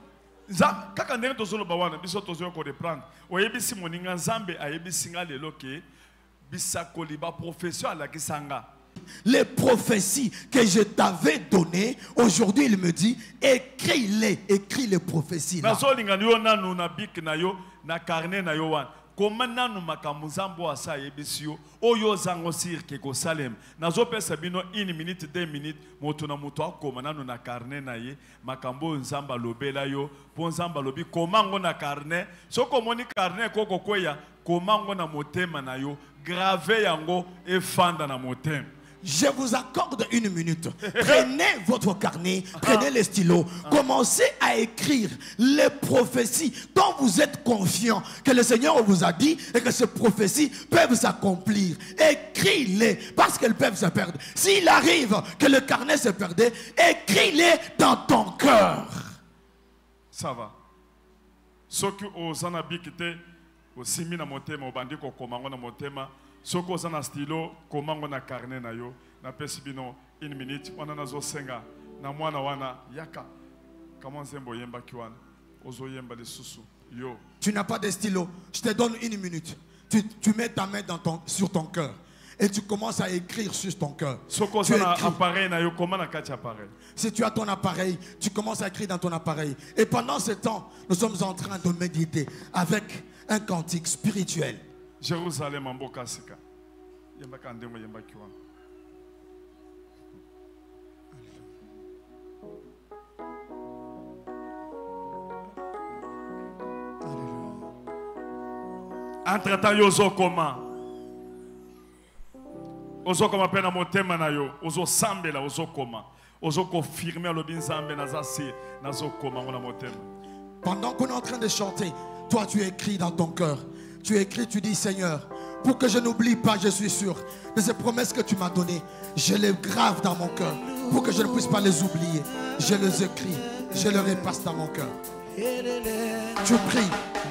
kaka ndenge tozoloba wana biso tozoya koreprendre oyebisi moninga nzambe ayebisi nga lelo ke bisakoli ba profession alakisanga. Les prophéties que je t'avais données, aujourd'hui il me dit, écris-les, écris les prophéties là. Nazolinga yo nanu na bik na yo na carnet na yo wan. Comment nanu makambo nzambo asa yebisi yo oyo zango sirke ko salem. Nazo pesa bino une minute deux minutes moto na moto akoma nanu na carnet na ye makambo nzamba lobela yo po nzamba lobi komango na carnet soko moni carnet koko kweya komango na motema na yo grave yango e fanda na motema. Je vous accorde une minute. Prenez votre carnet, prenez les stylos, commencez à écrire les prophéties dont vous êtes confiant que le Seigneur vous a dit et que ces prophéties peuvent s'accomplir. Écris-les parce qu'elles peuvent se perdre. S'il arrive que le carnet se perdait, écris-les dans ton cœur. Ça va. Ce que aux anabikite au simi na motema au bandi ko komango na motema. Soko zana stylo komango na carnet na yo na pesi bino une minute wana nazo senga na mwana wana yaka kama nzembo yemba kiwana ozo yemba le susu yo. Tu n'as pas de stylo, je te donne une minute. Tu, tu mets ta main dans ton, sur ton cœur et tu commences à écrire sur ton cœur. Soko zana appareil na yo comment na kati appareil. Si tu as ton appareil, tu commences à écrire dans ton appareil. Et pendant ce temps, nous sommes en train de méditer avec un cantique spirituel. Jérusalem en Bokasika. Yemba kandemo yemba kiwa. Entre-temps yozo koma. Ozo koma pena motema na yo. Ozo sambela ozo koma. Ozo confirmer le binzambe na zasi nazo koma na motema. Pendant qu'on est en train de chanter, toi tu écris dans ton cœur. Tu écris, tu dis Seigneur, pour que je n'oublie pas, je suis sûr de ces promesses que tu m'as données, je les grave dans mon cœur. Pour que je ne puisse pas les oublier, je les écris, je les repasse dans mon cœur. Tu pries.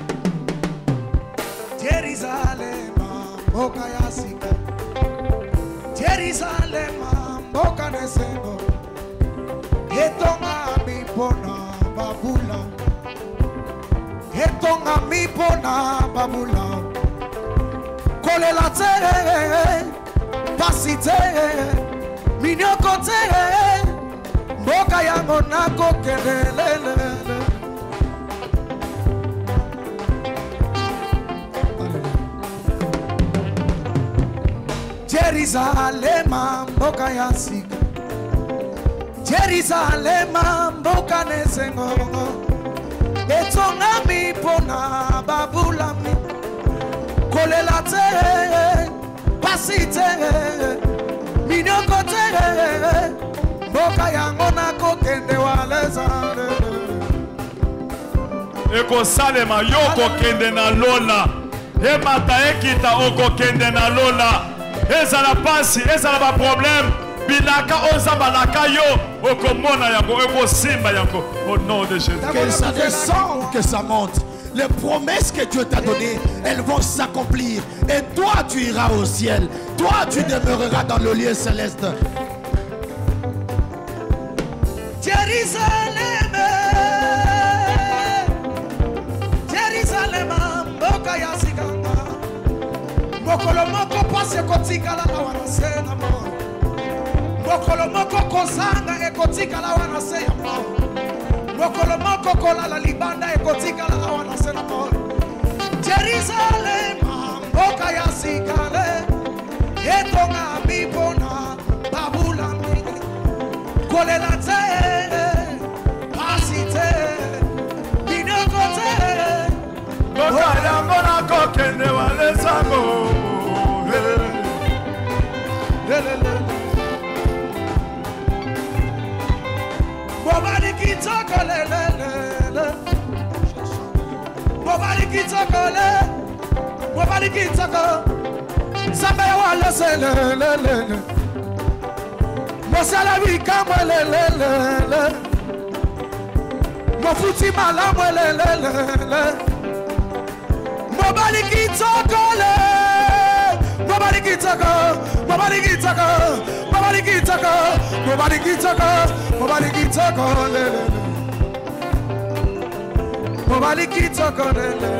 Jérusalem, Mokayasika. Jérusalem, Mokanesengo. Etonga mi pona babula. Etonga mi pona babula. Kole la terre, pasite, minyoko terre, mboka yango nako kelele. Jérusalem, mboka yasika. Jérusalem, mboka nesengo. Etonga mi pona babula mi. Kolela te, pasite, minyoko te, mboka yango nako kende walezane. Eko salema yoko kende na lola, e mata ekita oko kende na lola, eza la pasi, eza la ba problème, bilaka ozamba laka yo, oko mona yango, eko simba yango, au nom de Jésus. Que ça descend ou que ça monte. Les promesses que Dieu t'a données, elles vont s'accomplir. Et toi, tu iras au ciel. Toi, tu demeureras dans le lieu céleste. Jérusalem, Jérusalem, mboka ya sikanga. Mokolo moko pase kotika la wana se na mo. Mokolo moko kozanga e kotika la wana se ya mo. Mokolo moko kola la libanda e kotika la wana se na mo. Jerusalem, mboka ya sikale. Etonga mi pona babula mi. Kole la te, pasite, minyoko te. Mboka yango nako kende walezango. Mobali kitoko le le le. Mobali kitoko le. Mobali kitoko. Sambe wala se le le le. Mosala wikamo le le le le. Mofuti malamu le le le le. Mobali kitoko le. Mobali kitoko. Mobali kitoko. Mobali kitoko. Mobali kitoko. Mobali kitoko le le le. mobali kitoko lele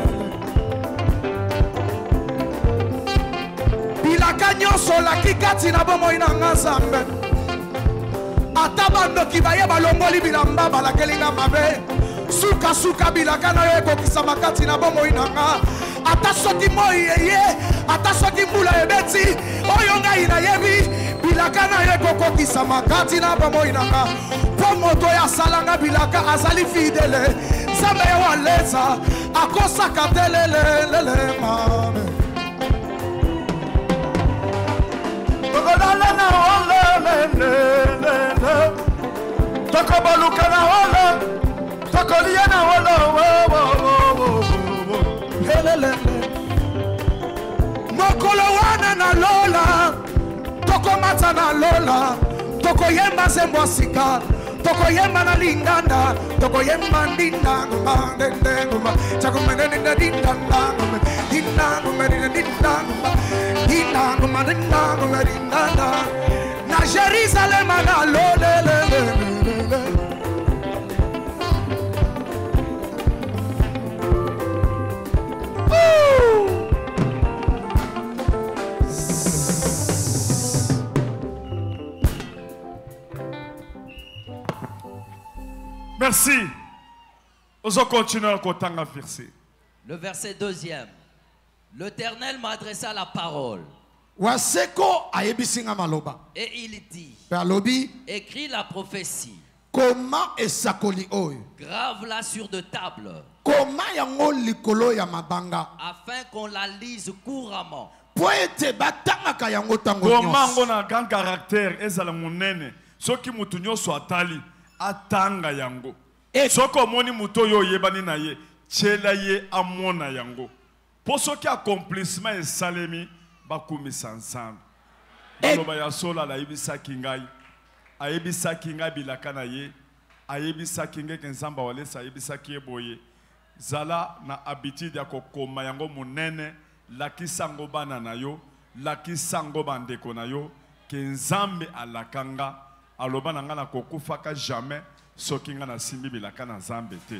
bilaka nyonso olaki kati na bomoi na nga Nzambe ata bandoki baye balongoli bilamba balakelinga mabe suka-suka bilaka na yo ekokisama kati na bomoi na nga ata soki moi eye ata soki mbula ebeti oyo ngai nayebi bilaka na yo ekokokisama kati na bomoi na nga mpo moto oyo asalanga bilaka azali fidele Nzambe yo alesa akosaka te lelelele mame tokodala na olelelele tokobaluka na ole tokolia na ole lelelele mokolo wana na lola tokomata na lola tokoyemba nzembo sika tokoyemba na linganda tokoyemba ndindanguma ndendenguma chakumenendinda dindanguma dindanguma dindanguma dindanguma dindanguma dindanda na Jerusalem na lolelelele Merci. Nous allons continuer à compter un verset. Le verset deuxième. L'Éternel m'a adressé la parole. Waseko ayebisinga maloba. Et il dit, Alobi, écris la prophétie. comment esakoli oyo? Grave-la sur de tables. Comment yango likolo ya mabanga? Afin qu'on la lise couramment. Po ete batangaka yango tango Comment nyonso. on a un grand caractère et ça la monene. Ce qui mutunyo so atali atanga yango. Et Soko moni muto yo yebani na ye chela ye amona yango. Pour ce qui accomplissement et salemi bakumisa ensemble. Baloba ya sola la yebisa kingai. Ayebisa kingai bilaka na ye. Ayebisa kingai kenzamba wale sa yebisa kieboye. Zala na habitude ya kokoma yango munene lakisango bana na yo, lakisango bandeko na yo, kenzambe alakanga aloba na nga na kokufaka jamais soki nga na simbi bilaka na Nzambe te.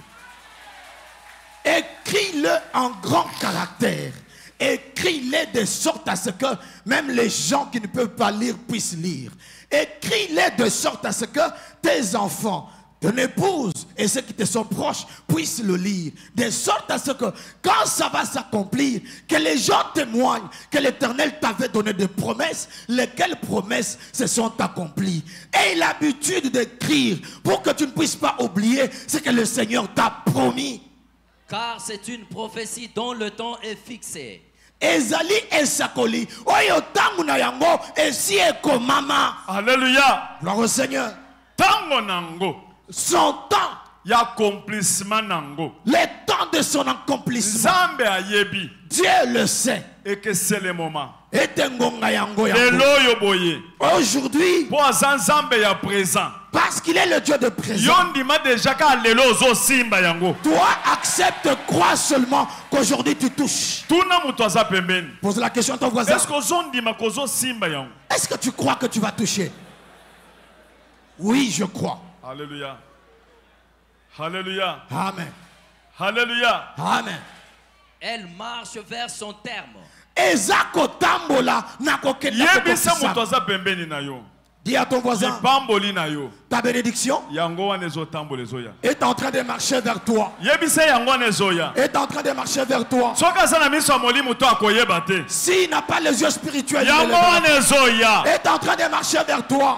écris-le en grand caractère. Écris-le de sorte à ce que même les gens qui ne peuvent pas lire puissent lire. Écris-le de sorte à ce que tes enfants, ton épouse et ceux qui te sont proches puissent le lire. De sorte à ce que quand ça va s'accomplir, que les gens témoignent que l'Éternel t'avait donné des promesses, lesquelles promesses se sont accomplies. Aie l'habitude d'écrire pour que tu ne puisses pas oublier ce que le Seigneur t'a promis. Car c'est une prophétie dont le temps est fixé. Ezali esakoli oyo tangu na yango esi ekomama. Alléluia. Gloire au Seigneur. Tango nango Son temps, ya accomplissement nango. le temps de son accomplissement, Nzambe ayebi Dieu le sait. et que c'est le moment. Etengonga yango yango. Lelo yo boye. Aujourd'hui, Po aza Nzambe ya présent. parce qu'il est le Dieu de présent, Yondima déjà ka lelo zo simba yango. toi accepte, crois seulement qu'aujourd'hui tu touches. Tuna mutu aza pembeni. Pose la question à ton voisin. Est-ce que zondima kozo simba yango? Est-ce que tu crois que tu vas toucher? Oui, je crois. Alléluia. Alléluia. Amen. Alléluia. Amen. Elle marche vers son terme. Ezako tambola na kokenda Yebisa mutu kokokisa. aza pembeni na yo. Dis à ton voisin, Lipamboli na yo. ta bénédiction Yango wana ezotambola ezoya. est en train de marcher vers toi. Yebisa yango wana ezoya. Est en train de marcher vers toi. Soki aza na miso ya molimo to akoyeba te. S'il n'a pas les yeux spirituels, il Yango ne les verra wana ezoya. pas. Est en train de marcher vers toi.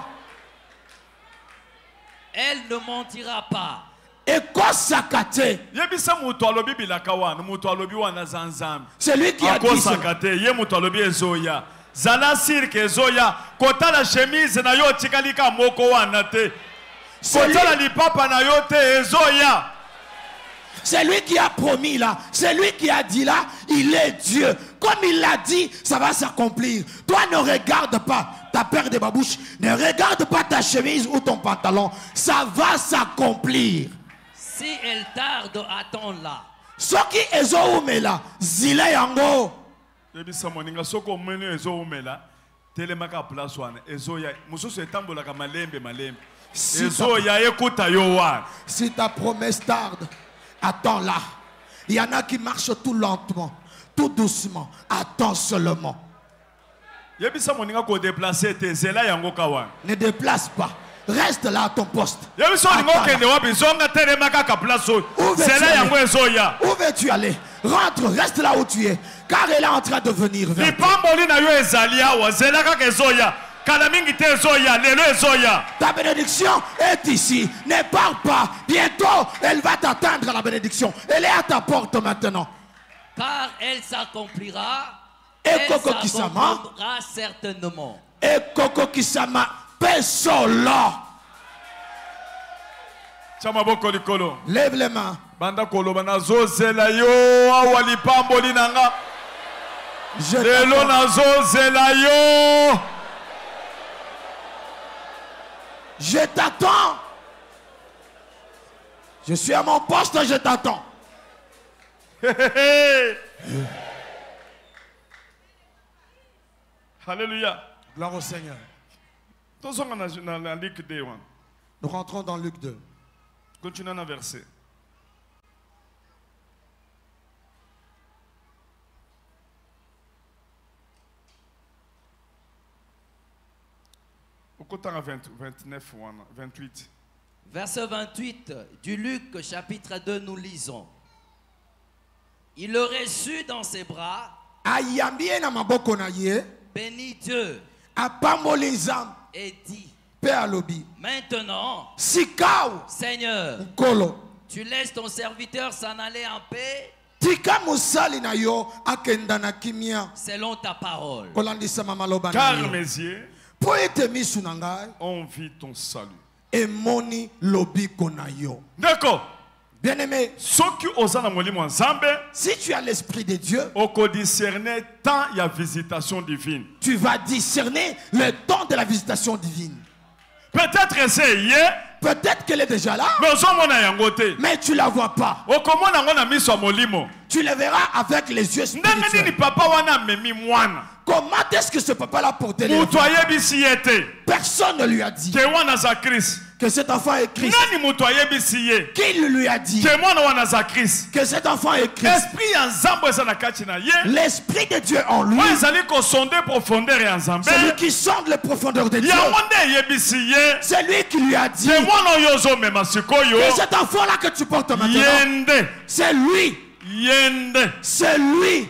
Elle ne mentira pas. Et kosakate, Yebisa mutu alobi bilaka wana, mutu alobi wana za Nzambe. c'est lui qui a dit ça. Akosaka te, ye mutu alobi ezoya. Zala sirke ezoya, kotala chemise na yo tikalika moko wana te. C'est lui, Kotala lipapa na yo te ezoya. c'est lui qui a promis là. C'est lui qui a dit là, il est Dieu. Comme il l'a dit, ça va s'accomplir. Toi ne regarde pas ta paire de babouches. Ne regarde pas ta chemise ou ton pantalon. Ça va s'accomplir. Si elle tarde, attends-la. Soki ezo umela, zile yango. Yebisa moninga soko omeni ezoumela telemaka place wana ezoya mususu etambolaka malembe malembe Si ta, ezoya ekuta yo wana. si ta promesse tarde, attends-la. Il y en a qui marchent tout lentement, tout doucement. Attends seulement. Ne déplace pas. Reste là à ton poste. Attends. Où veux-tu aller? Rentre, reste là où tu es. Car elle est en train de venir vers toi. Ta bénédiction est ici. Ne pars pas. Bientôt, elle va t'attendre, la bénédiction. Elle est à ta porte maintenant. Car elle s'accomplira. Et Elle Koko Kisama. s'accomplira certainement. Et Koko Kisama. Pesolo. Lève les mains. Banda koloba nazozela yo awali pamboli nanga. Je Lelo t'attends. nazozela yo. Je t'attends. Je suis à mon poste, je t'attends. Alléluia. Gloire au Seigneur. Nous rentrons dans Luc deux. Continuons dans le verset. vingt-neuf, vingt-huit. Verset vingt-huit du Luc chapitre deux, nous lisons. Il le reçut dans ses bras, Ayambie na maboko na ye. bénit Dieu Apamboli nzambe. et dit, Pe alobi. maintenant, Sikao. Seigneur, Kolo. tu laisses ton serviteur s'en aller en paix Tika musali na yo akenda na kimia. selon ta parole. Kolandisa maloba na Car yo. mes yeux Po ete misu na ngai. ont vu ton salut. Emoni lobiko na yo. D'accord. Bien-aimé, Soki osana molimo nzambe, si tu as l'esprit de Dieu, oko discerner tant il y a visitation divine. tu vas discerner le temps de la visitation divine. Peut-être c'est hier, Peut-être qu'elle est déjà là, mais ozomona yango te. mais tu ne la vois pas. Okomona ngo na miso ya molimo. Tu le verras avec les yeux Ndenge nini spirituels. papa wana memi mwana. Comment est-ce que ce papa-là portait les Mutu enfants? ayebisi ye te. Personne ne lui a dit Ke wana za Christ. que cet enfant est Christ. Nani mutu ayebisi ye. Qui lui a dit Ke mwana wana za Christ. que cet enfant est Christ? Esprit ya nzambe eza na kati na ye. L'esprit de Dieu en lui, Oyo ezali kosonde profondeur ya nzambe. c'est lui qui sonde les profondeurs de Dieu. Yango nde eyebisi ye. C'est lui qui lui a dit Ke mwana oyo ozomema sikoyo. que cet enfant-là que tu portes maintenant, Yende. c'est lui. Yende. C'est lui.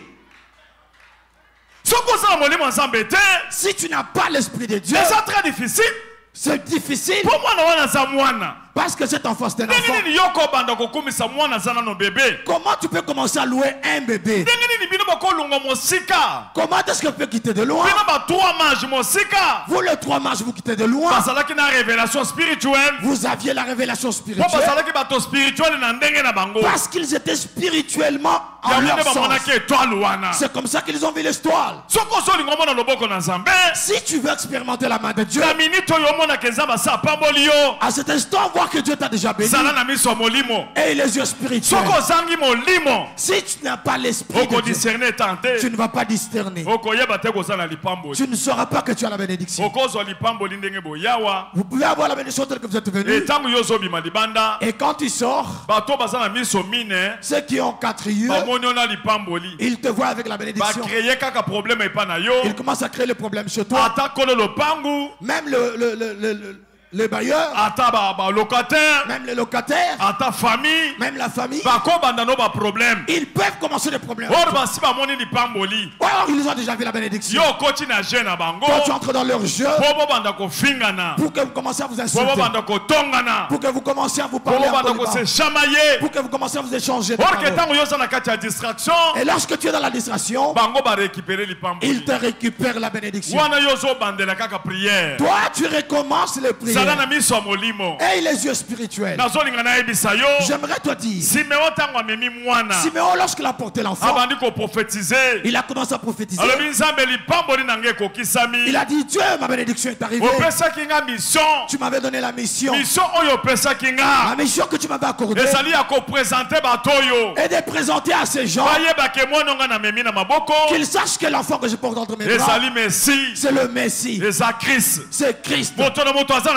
Soki osala molimo ya nzambe te, Si tu n'as pas l'esprit de Dieu, eza très difficile. c'est difficile Po mwana wana aza mwana. parce que cet enfant c'est un Ndenge enfant. nini yo kobanda kokumisa mwana aza nano bebe. Comment tu peux commencer à louer un bébé? Ndenge nini bino bakolunga mosika. Comment est-ce que tu peux quitter de loin? Bino ba trois mages mosika. Vous les trois mages, vous quittez de loin. Bazalaki na révélation spirituelle. Vous aviez la révélation Po spirituelle bazalaki bato spirituel na ndenge na bango. parce qu'ils étaient spirituellement en Yango leur nde sens. bamonaki étoile wana. C'est comme ça qu'ils ont vu l'histoire. Soki ozolinga omona loboko na nzambe, Si tu veux expérimenter la main de Dieu, na minute oyo omonaka nzambe asa apamboli yo, à cet instant, voir que Dieu t'a déjà béni zala na miso ya molimo. et les yeux spirituels. Soki ozangi molimo, Si tu n'as pas l'esprit de Dieu, okodiscerne tante. tu ne vas pas discerner. Okoyeba te kozala lipamboli. Tu ne sauras pas que tu as la bénédiction. Okozwa lipamboli ndenge boyawa. Vous pouvez avoir la bénédiction telle que vous êtes venu. Etango yo ozobima libanda, Et quand tu sors, bato baza na miso mine, ceux qui ont quatre yeux, bamoni yo na lipamboli. ils te voient avec la bénédiction. Bakreye kaka problème epa na yo. Ils commencent à créer le problème chez toi. Ata kolo lopangu, Même le, le, le, le, le- les bailleurs, ata ba ba locataire, même les locataires, ata famille, même la famille, bakobanda no ba problème. ils peuvent commencer des problèmes. Or basi bamoni lipamboli. Or, ils ont déjà vu la bénédiction. Yo koti na je na bango. Quand tu entres dans leur jeu, Po bobanda kofingana. pour que vous commencez à vous Po insulter, bobanda kotongana. pour que vous commenciez à vous Po parler, un peu bobanda de ko se bas, chamailler. pour que vous commencez à vous échanger des Or que paroles. tango yo za na kati ya distraction, Et lorsque tu es dans la distraction, bango ba récupérer lipamboli. ils te récupèrent la bénédiction. Wana yo zo bandela kaka prière. Toi, tu recommences les Zala prières. na miso ya molimo. Et les yeux spirituels. Nazolinga na yebisa yo. J'aimerais te dire, Simeon tango amemi mwana. Siméon, lorsqu'il a porté l'enfant, Abandi ko prophétiser. il a commencé à prophétiser. Alobi nzambe lipamboli na nge kokisami. Il a dit, Dieu, ma bénédiction est arrivée. Opesaki nga mission. Tu m'avais donné la mission. Mission oyo opesaki nga. La mission que tu m'avais accordée Ezali ya kopresente bato oyo. est de présenter à ces gens Bayebake mwana nga na memi na maboko. qu'ils sachent que l'enfant que je porte entre mes bras, Ezali Messi. c'est le Messie. Eza Christ. C'est Christ. Moto na moto aza na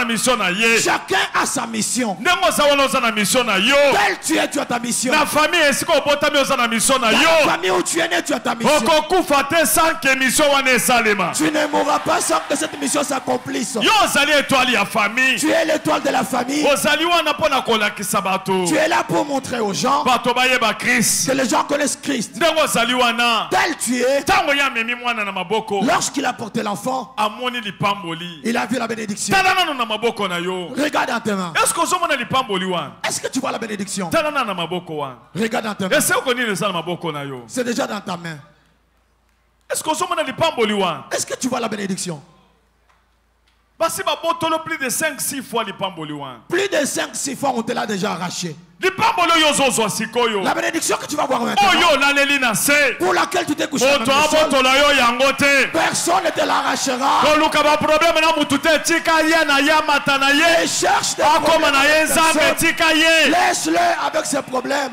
mission na ye. Chacun a sa mission. Ndenge wana oza na mission na yo. Tel tu es, tu as ta mission. Na famille esika obotami oza na mission na Dans yo. la famille où tu es né, tu as ta mission. Okokufa te sans que mission wana esalema. Tu ne mourras pas sans que cette mission s'accomplisse. Yo ozali étoile ya famille. Tu es l'étoile de la famille. Ozali wana mpona kolakisa bato. Tu es là pour montrer aux gens Bato bayeba Christ. que les gens connaissent Christ. Ndenge ozali wana. Tel tu es. Ntango ya memi mwana na maboko. Lorsqu'il a porté l'enfant, Amoni lipamboli. il a vu la bénédiction. Tala nano na maboko na yo. Regarde dans tes mains. Est-ce que ozomona lipamboli wana? Est-ce que tu vois la bénédiction? Tala nano na maboko wana. Regarde dans tes mains. Est-ce que okoni eza na maboko na yo? C'est déjà dans ta main. Est-ce que ozomona lipamboli wana? Est-ce que tu vois la bénédiction? Basi babotolo plus de cinq six fois lipamboli wana. Plus de cinq six fois on te l'a déjà arraché. Lipamboli oyo ozozwa sikoyo. La bénédiction que tu vas voir maintenant, Oyo naleli na se. pour laquelle tu t'es couché à Moto même le sol, abotola yo yango te. personne ne te l'arrachera. Koluka ba problème na mutu te tika ye na ya mata na Et ye. cherche des Akoma problèmes na ye avec nzambe personne. tika ye. Laisse-le avec ses problèmes.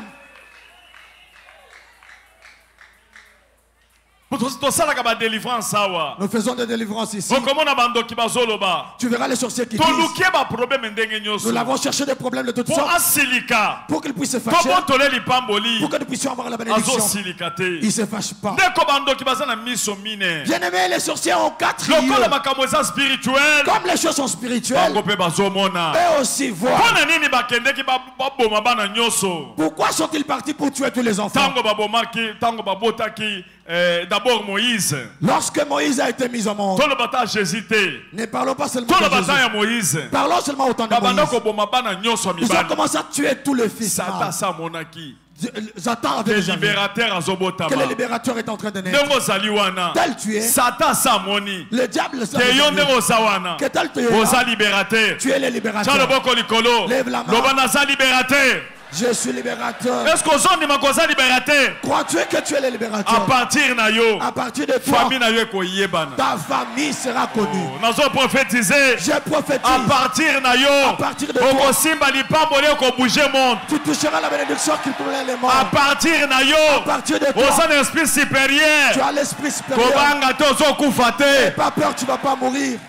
Tosalaka ba délivrance awa. Nous faisons des délivrances ici. Okomona bandoki bazoloba. Tu verras les sorciers qui disent, Tolukie ba problème ndenge nous nyoso. l'avons cherché des problèmes de toutes Pour sortes asilika. pour qu'ils puissent se fâcher, Tobotole lipamboli. pour que nous puissions avoir la Azo bénédiction. silika te. Ils ne se fâchent pas. Ndeko bandoki baza na miso mine. Bien aimé, les sorciers ont quatre Lokola yeux. makambo eza spirituel. Comme les choses sont spirituelles, Bango pe bazomona. eux aussi voient. Pona nini bakendeki ba- baboma bana nyonso. Pourquoi sont-ils partis pour tuer tous les enfants? Tango babomaki, tango babotaki eh, d'abord Moïse. Lorsque Moïse a été mis au monde, Tolo bata Jésus te. ne parlons pas seulement Tolo de Jésus. bata ya Moïse. Parlons seulement au temps de Babanda Moïse. ko boma bana nyonso Ils ont mibali. commencé à tuer tous les fils. Sata mâles. sa monaki. J'attends Le avec jamais libérateur que azobotama. le libérateur est en train de naître. Ndenge ozali wana. Tel tu es, Sata sa moni. le diable sait Ke yo ndenge oza wana. que tel tu es Oza là, libérateur. tu es le Tia libérateur. loboko likolo. Lève la main. Loba naza libérateur. Je suis libérateur. Est-ce que ozondima koza libérateur? Crois-tu que tu es le À libérateur? partir na yo. À partir de toi, Famille na yo ekoyebana. ta famille sera connue. Nazo prophétiser. Je À prophétise, partir na yo. à partir de toi, Okosimba lipamboli okobouger monde. tu toucheras la bénédiction qui pourrait les À morts. partir na À yo. partir de toi, Oza na esprit tu supérieur. as l'esprit supérieur. Kobanga te ozokufa te. Pas peur, tu ne vas pas mourir.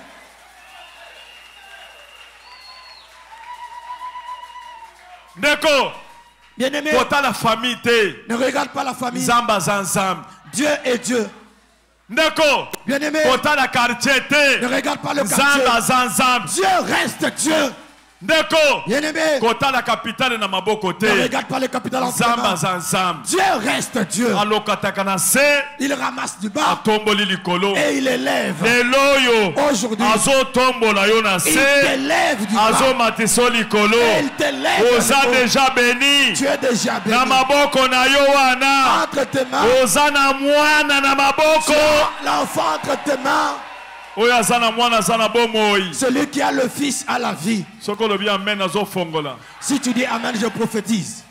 Ndeko. Bien-aimé, Kota la famille te. ne regarde pas la famille. Zamba zanzam. Dieu est Dieu. Ndeko. Bien-aimé, Kota la quartier te. ne regarde pas le quartier. Zamba zanzam. Dieu reste Dieu. Ndeko. Bien-aimé, Kota la capitale na maboko ne te. regarde pas le capital en Zamba main. zanzam. Dieu reste Dieu. Alokataka na se. Il ramasse du bas Atomboli likolo. et il élève. Lelo yo. Aujourd'hui, Azo tombola yo na il se. t'élève du Azo bas. matiso likolo. Et il t'élève. Oza vers le haut. déjà béni. Tu es déjà béni. Na maboko na yo wana. Entre tes mains, Oza na mwana na tu maboko. as l'enfant entre tes mains. Oyo aza na mwana aza na bomoi. Celui qui a le fils a la vie. Soko lobi amen azofongola. Si tu dis Amen, je prophétise.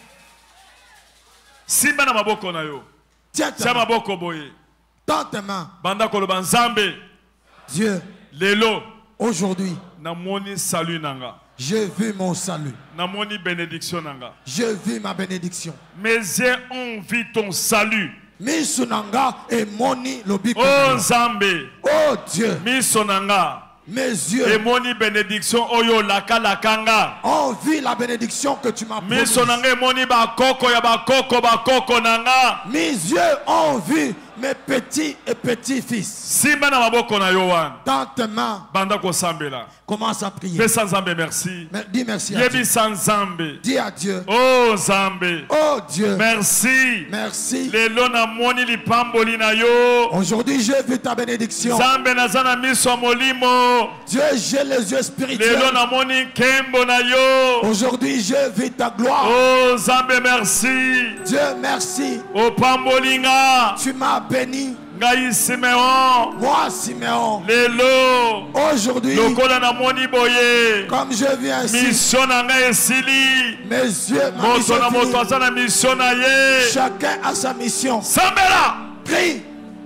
Simba na maboko na yo. Tiens Tia ta main. maboko boye. Dans tes mains. Banda koloba nzambe. Dieu, Lelo aujourd'hui, na moni salut nanga. j'ai vu mon salut. Na moni bénédiction nanga. J'ai vu ma bénédiction. Mes yeux ont vu ton salut. Misunanga et moni lobi. Oh nzambe. Oh Dieu, Miso nanga. mes Et yeux moni bénédiction oyo laka lakanga. ont vu la bénédiction que tu m'as promise. Miso nanga moni ba koko ya ba koko ba koko nanga. Mes yeux ont vu mes petits et petits-fils. Simba na maboko na yo wana. Dans tes mains, Banda ko sambela. commence à prier. Pesa nzambe merci. Mais dis merci à Dieu. Yebi sa nzambe. Dis à Dieu. Oh nzambe. Oh Dieu, Merci. merci. Lelo na moni lipamboli na yo. Aujourd'hui, j'ai vu ta bénédiction. Nzambe naza na miso molimo. Dieu, j'ai les yeux Lelo spirituels. na moni kembo na yo. Aujourd'hui, j'ai vu ta gloire. Oh nzambe merci. Dieu, merci. Opambolinga. Tu m'as béni. Ngai Simeon. Moi, Siméon. Lelo. Aujourd'hui, Lokola na moni boye. comme je viens ici, Mission na ngai esili. mes yeux, ma Moto mission na finie. moto aza na mission na ye. Chacun a sa mission. Sambela. Prie.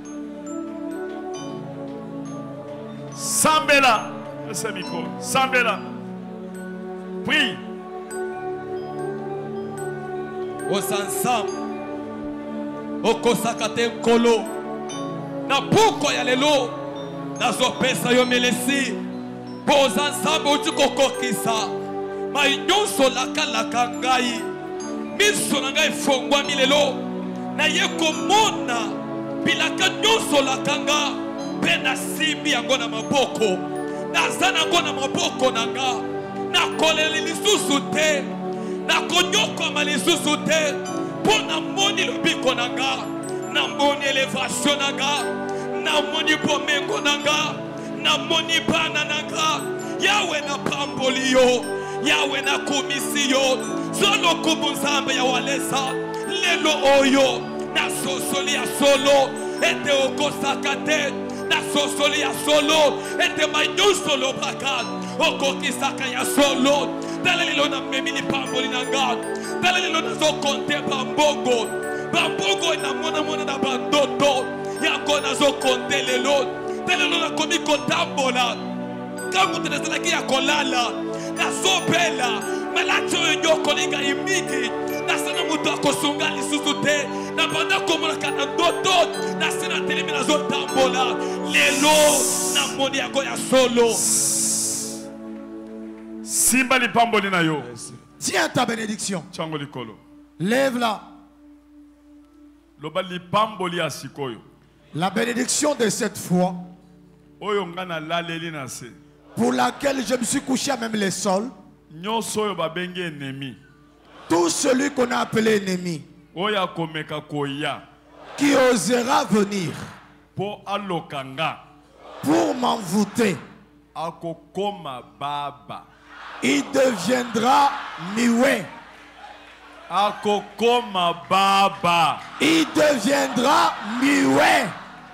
Sambela. Laisse le micro. Sambela. Prie. osansa okosaka te nkolo na pokwa ya lelo nazopesa yo melesi boza nzambe uti kokokisa mai nyonso lakalaka ngai miso na ngai efongwami lelo naye komona bilaka nyonso lakanga mpe nasimbi yango na maboko naza nango na maboko na nga nakolela lisusu te nakonyokoma lisusu te mpo namoni lobiko na nga namoni elevation na nga namoni bomengo na nga namoni bana na nga yawe napamboli yo yawe nakumisi yo zolokumu nzambe ya walesa lelo oyo nasosoli ya solo ete okosaka te nasosoli ya solo ete manyonso lobaka okokisaka ya solo tala lelo namemi lipamboli na nga tala lelo nazokonte bambongo bambongo namonamona na bandoto yango nazokonte lelo tala lelo nakomi kotambola kango te nazalaki ya kolala nazobela malati oyo nyokoli ngai mingi nasana moto akosunga lisusu te na banda komonaka na ndoto nase na telemi nazotambola lelo namoni yango ya solo. Simba lipamboli na yo. Tiens ta bénédiction. Chango likolo. Lève-la. Loba lipamboli ya sikoyo. La bénédiction de cette foi Oyo ngana laleli na se. pour laquelle je me suis couché à même les sols. Nyonso oyo babenge ennemi. Tout celui qu'on a appelé ennemi Oya komeka koya. qui osera venir Po alokanga. pour m'envoûter, Akokoma baba. il deviendra muet. Akokoma baba. Il deviendra muet.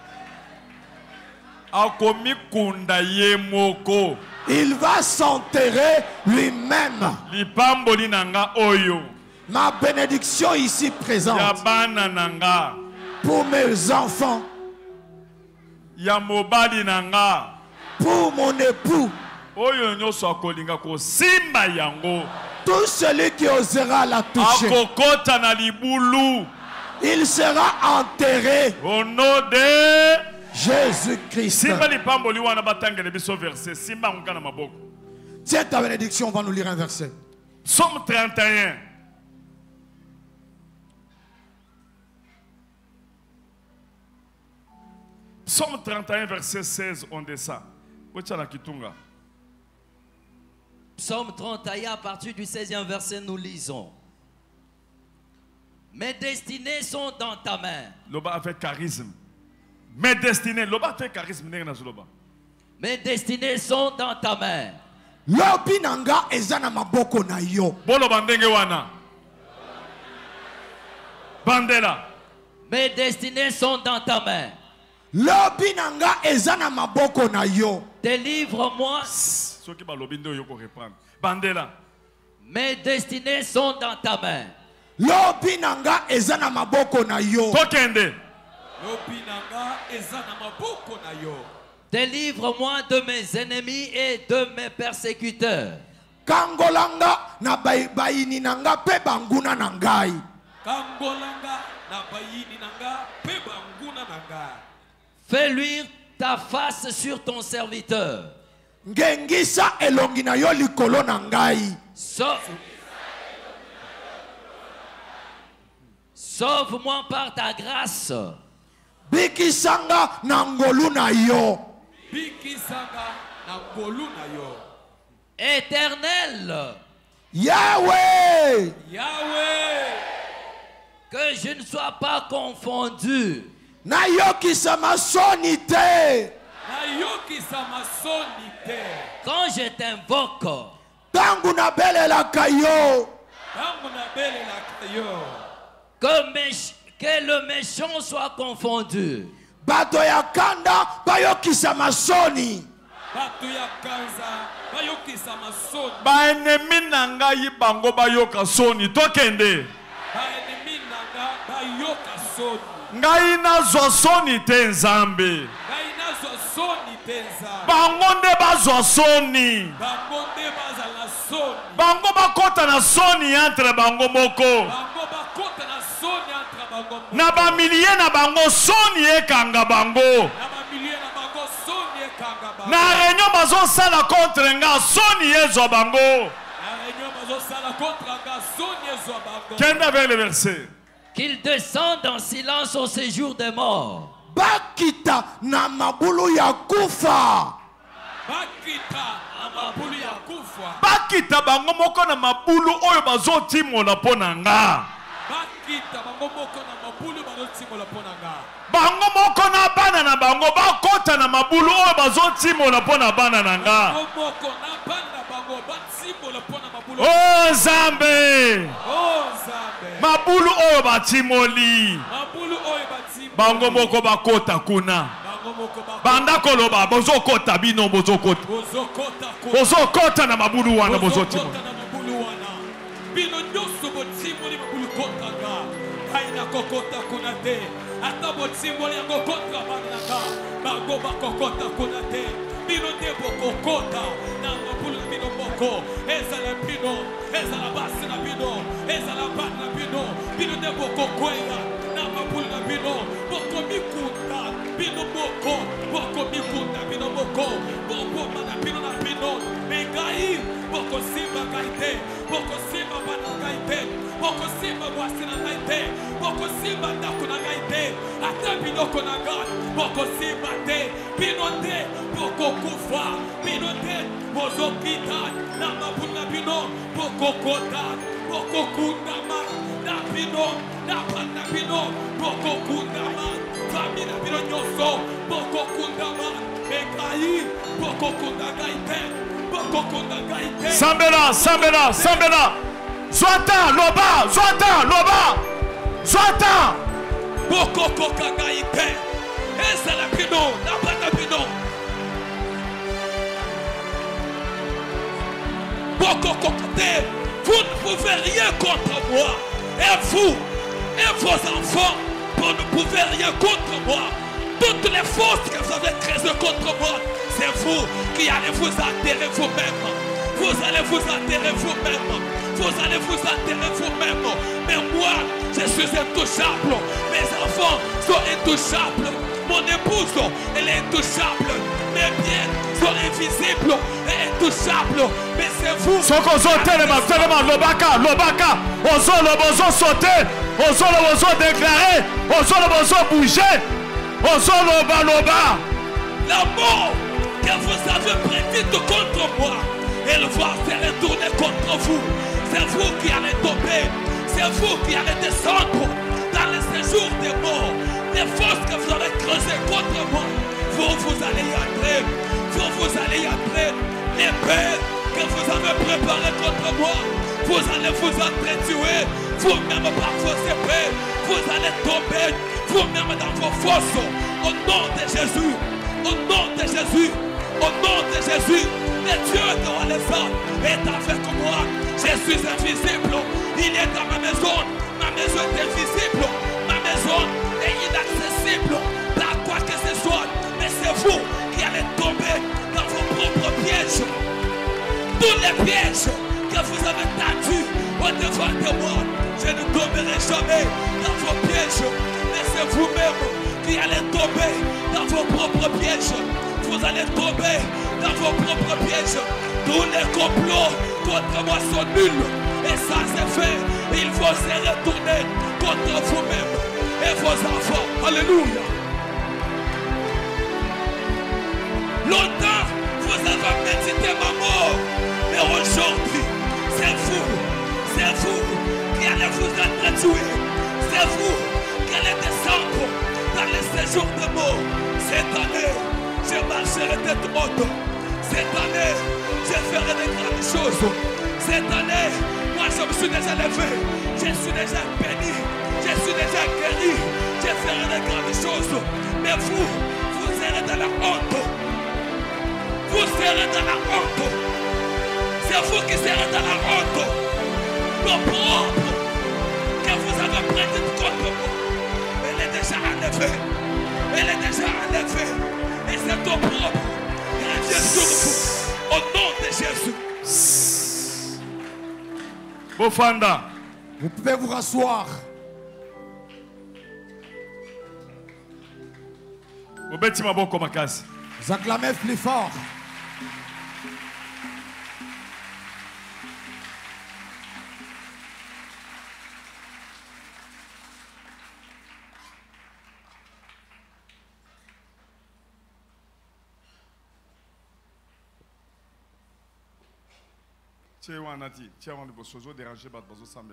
Akomi kunda yemoko. Il va s'enterrer lui-même. Lipamboli nanga oyo. Ma bénédiction ici présente Yabana nanga. pour mes enfants, Ya mobali nanga. pour mon époux, Oyo nyoso akolinga ko simba yango. tout celui qui osera la toucher, Akokota na libulu. il sera enterré. Au nom de Jésus-Christ. Simba lipamboli wana batangele biso verset. Simba ngana maboko. Tiens ta bénédiction, on va nous lire un verset. Psaume trente et un. Psaume trente et un, verset seize, on descend. Wetchala kitunga. Psaume trente et un, à partir du seizième verset, nous lisons. Mes destinées sont dans ta main. Loba a fait charisme. Mes destinées. Loba a fait charisme. Loba. Mes destinées sont dans ta main. Lobi nanga ezana maboko na yo. Bolo bandenge wana. Bandela. Mes destinées sont dans ta main. Lobi nanga ezana maboko na yo. Délivre-moi. Ceux qui parlent lobindo yoko reprendre. Bandela. Mes destinées sont dans ta main. Lobi nanga ezana maboko na yo. Tokende. Lobi nanga ezana maboko na yo. Délivre-moi de mes ennemis et de mes persécuteurs. Kangolanga na bayini nanga pe banguna nangai. Kangolanga na bayini nanga pe banguna nanga. Fais luire ta face sur ton serviteur. Ngengisa elongi na yo likolo nangai. Sauve. Sauve-moi par ta grâce. Bikisanga na ngolu na yo. Bikisanga na ngolu na yo. Éternel. Yahweh. Yahweh. Que je ne sois pas confondu. Na yo kisama sonite. Na yo kisama sonite. Quand je t'invoque. Tangu na bele la kayo. Tangu na bele la kayo. Que, méch que le méchant soit confondu. Bato ya kanda bayokisa masoni. Bato ya kanza bayokisa masoni. Ba ennemi nanga yibango bayoka soni. Tokende. Ba ennemi nanga bayoka soni. Ngai nazwa soni te nzambe. Ngai nazwa soni te nzambe. Bango nde bazwa soni. Bango nde bazala soni. Bango bakota na soni entre bango moko. Bango bakota na soni entre bango moko. Na ba milie na bango soni ekanga bango. Na ba milie na bango soni ekanga bango. Na réunion bazosala contre nga soni ezwa bango. Kenda vers le verset. Qu'ils descendent en silence au séjour des morts. Bakita na mabulu ya kufa. Bakita na mabulu ya kufa. Bakita bango moko na mabulu oyo bazotimola pona nga. Bakita bango moko na mabulu bazotimola pona nga. Bango moko na bana na bango bakota na mabulu oyo bazotimola pona bana na nga. Bango moko na bana bango batimola pona mabulu. Oh Nzambe. Oh Nzambe. Mabulu oyo batimoli. Mabulu oyo batimoli. Bango moko bakota kuna. Banda koloba bozokota bino bozokota. Bozokota na mabulu wana bozotimola. Bino nyoso botimoli mabulu kota nga. Kaina kokota kuna te. Ata botimoli yango kontra bana nga. Bango bakokota kuna te. Bino te bokokota na mabulu bino moko. Ezala bino, ezala basi na bino, ezala bana na bino. Bino te bokokwela na mabulu na bino. Boko mikunda bino moko. Boko mikunda bino moko. Boko mana bino na bino. Mengai boko simba kaite. Boko simba bana kaite. Boko simba bwasi na kaite. Boko simba ndako na kaite. Ata bino konaga. Boko simba te. Bino te boko kufa. Bino te bozo kita. Na mabulu na bino. Boko kota. Boko kundama. Na bino. Na bana bino. Boko kundama. Famina bino nyoso. Boko kundama. Mengai boko kundagaite. Boko kundagaite. Sambela, Sambela, Sambela. Zwata, loba, Zwata, loba. Zwata. Boko kokagaite. Esa la bino, na bana bino. Boko kokate. Vous ne pouvez rien contre moi. Et vous, et vos enfants, vous ne pouvez rien contre moi. Toutes les forces que vous avez créées contre moi, c'est vous qui allez vous enterrer vous-même. Vous allez vous enterrer vous-même. Vous allez vous enterrer vous-même. Mais moi, je suis intouchable. Mes enfants sont intouchables. Mon épouse, elle est intouchable. Mes biens sont invisibles et intouchables. Mais c'est vous. Soko zo telema, telema, lobaka, lobaka. Ozo lobozo sauter. Ozo lobozo déclarer. Ozo lobozo bouger. Ozo loba loba. La mort que vous avez prédite contre moi, elle va se retourner contre vous. C'est vous qui allez tomber. C'est vous qui allez descendre dans le séjour des morts. Les forces que vous avez creusées contre moi, vous, vous allez y entrer. Vous, vous allez y entrer. Les paix que vous avez préparées contre moi, vous allez vous entretuer. Vous-même par vos épées, vous allez tomber. Vous-même dans vos fosses. Au nom de Jésus. Au nom de Jésus. Au nom de Jésus. Le Dieu de les hommes est avec moi. Je suis invisible. Il est dans ma maison. Ma maison est invisible. Ma maison est inaccessible par quoi que ce soit. Mais c'est vous qui allez tomber dans vos propres pièges. Tous les pièges que vous avez tendus au devant de moi, je ne tomberai jamais dans vos pièges. Mais c'est vous-même qui allez tomber dans vos propres pièges. Vous allez tomber dans vos propres pièges. Tous les complots contre moi sont nuls et sans effet. Ils vont se retourner contre vous-même et vos enfants. Alléluia. Longtemps, vous avez médité ma mort. Mais aujourd'hui, c'est vous, c'est vous qui allez vous entretuer. C'est vous qui allez descendre dans les séjours de mort. Cette année, je marcherai tête haute. Cette année, je ferai de grandes choses. Cette année, moi je me suis déjà levé. Je suis déjà béni. Je suis déjà guéri. Je ferai de grandes choses. Mais vous, vous serez dans la honte. Vous serez dans la honte. C'est vous qui serez dans la honte. L'opprobre que vous avez prêté contre moi, elle est déjà enlevée. Elle est déjà enlevée. Et cet opprobre revient sur vous. Au nom de Jésus. Bofanda. Vous pouvez vous rasseoir. Obeti maboko makasi. Vous acclamez plus fort. Tiens, on a dit, tiens, on a besoin de déranger, bat besoin de s'embêter.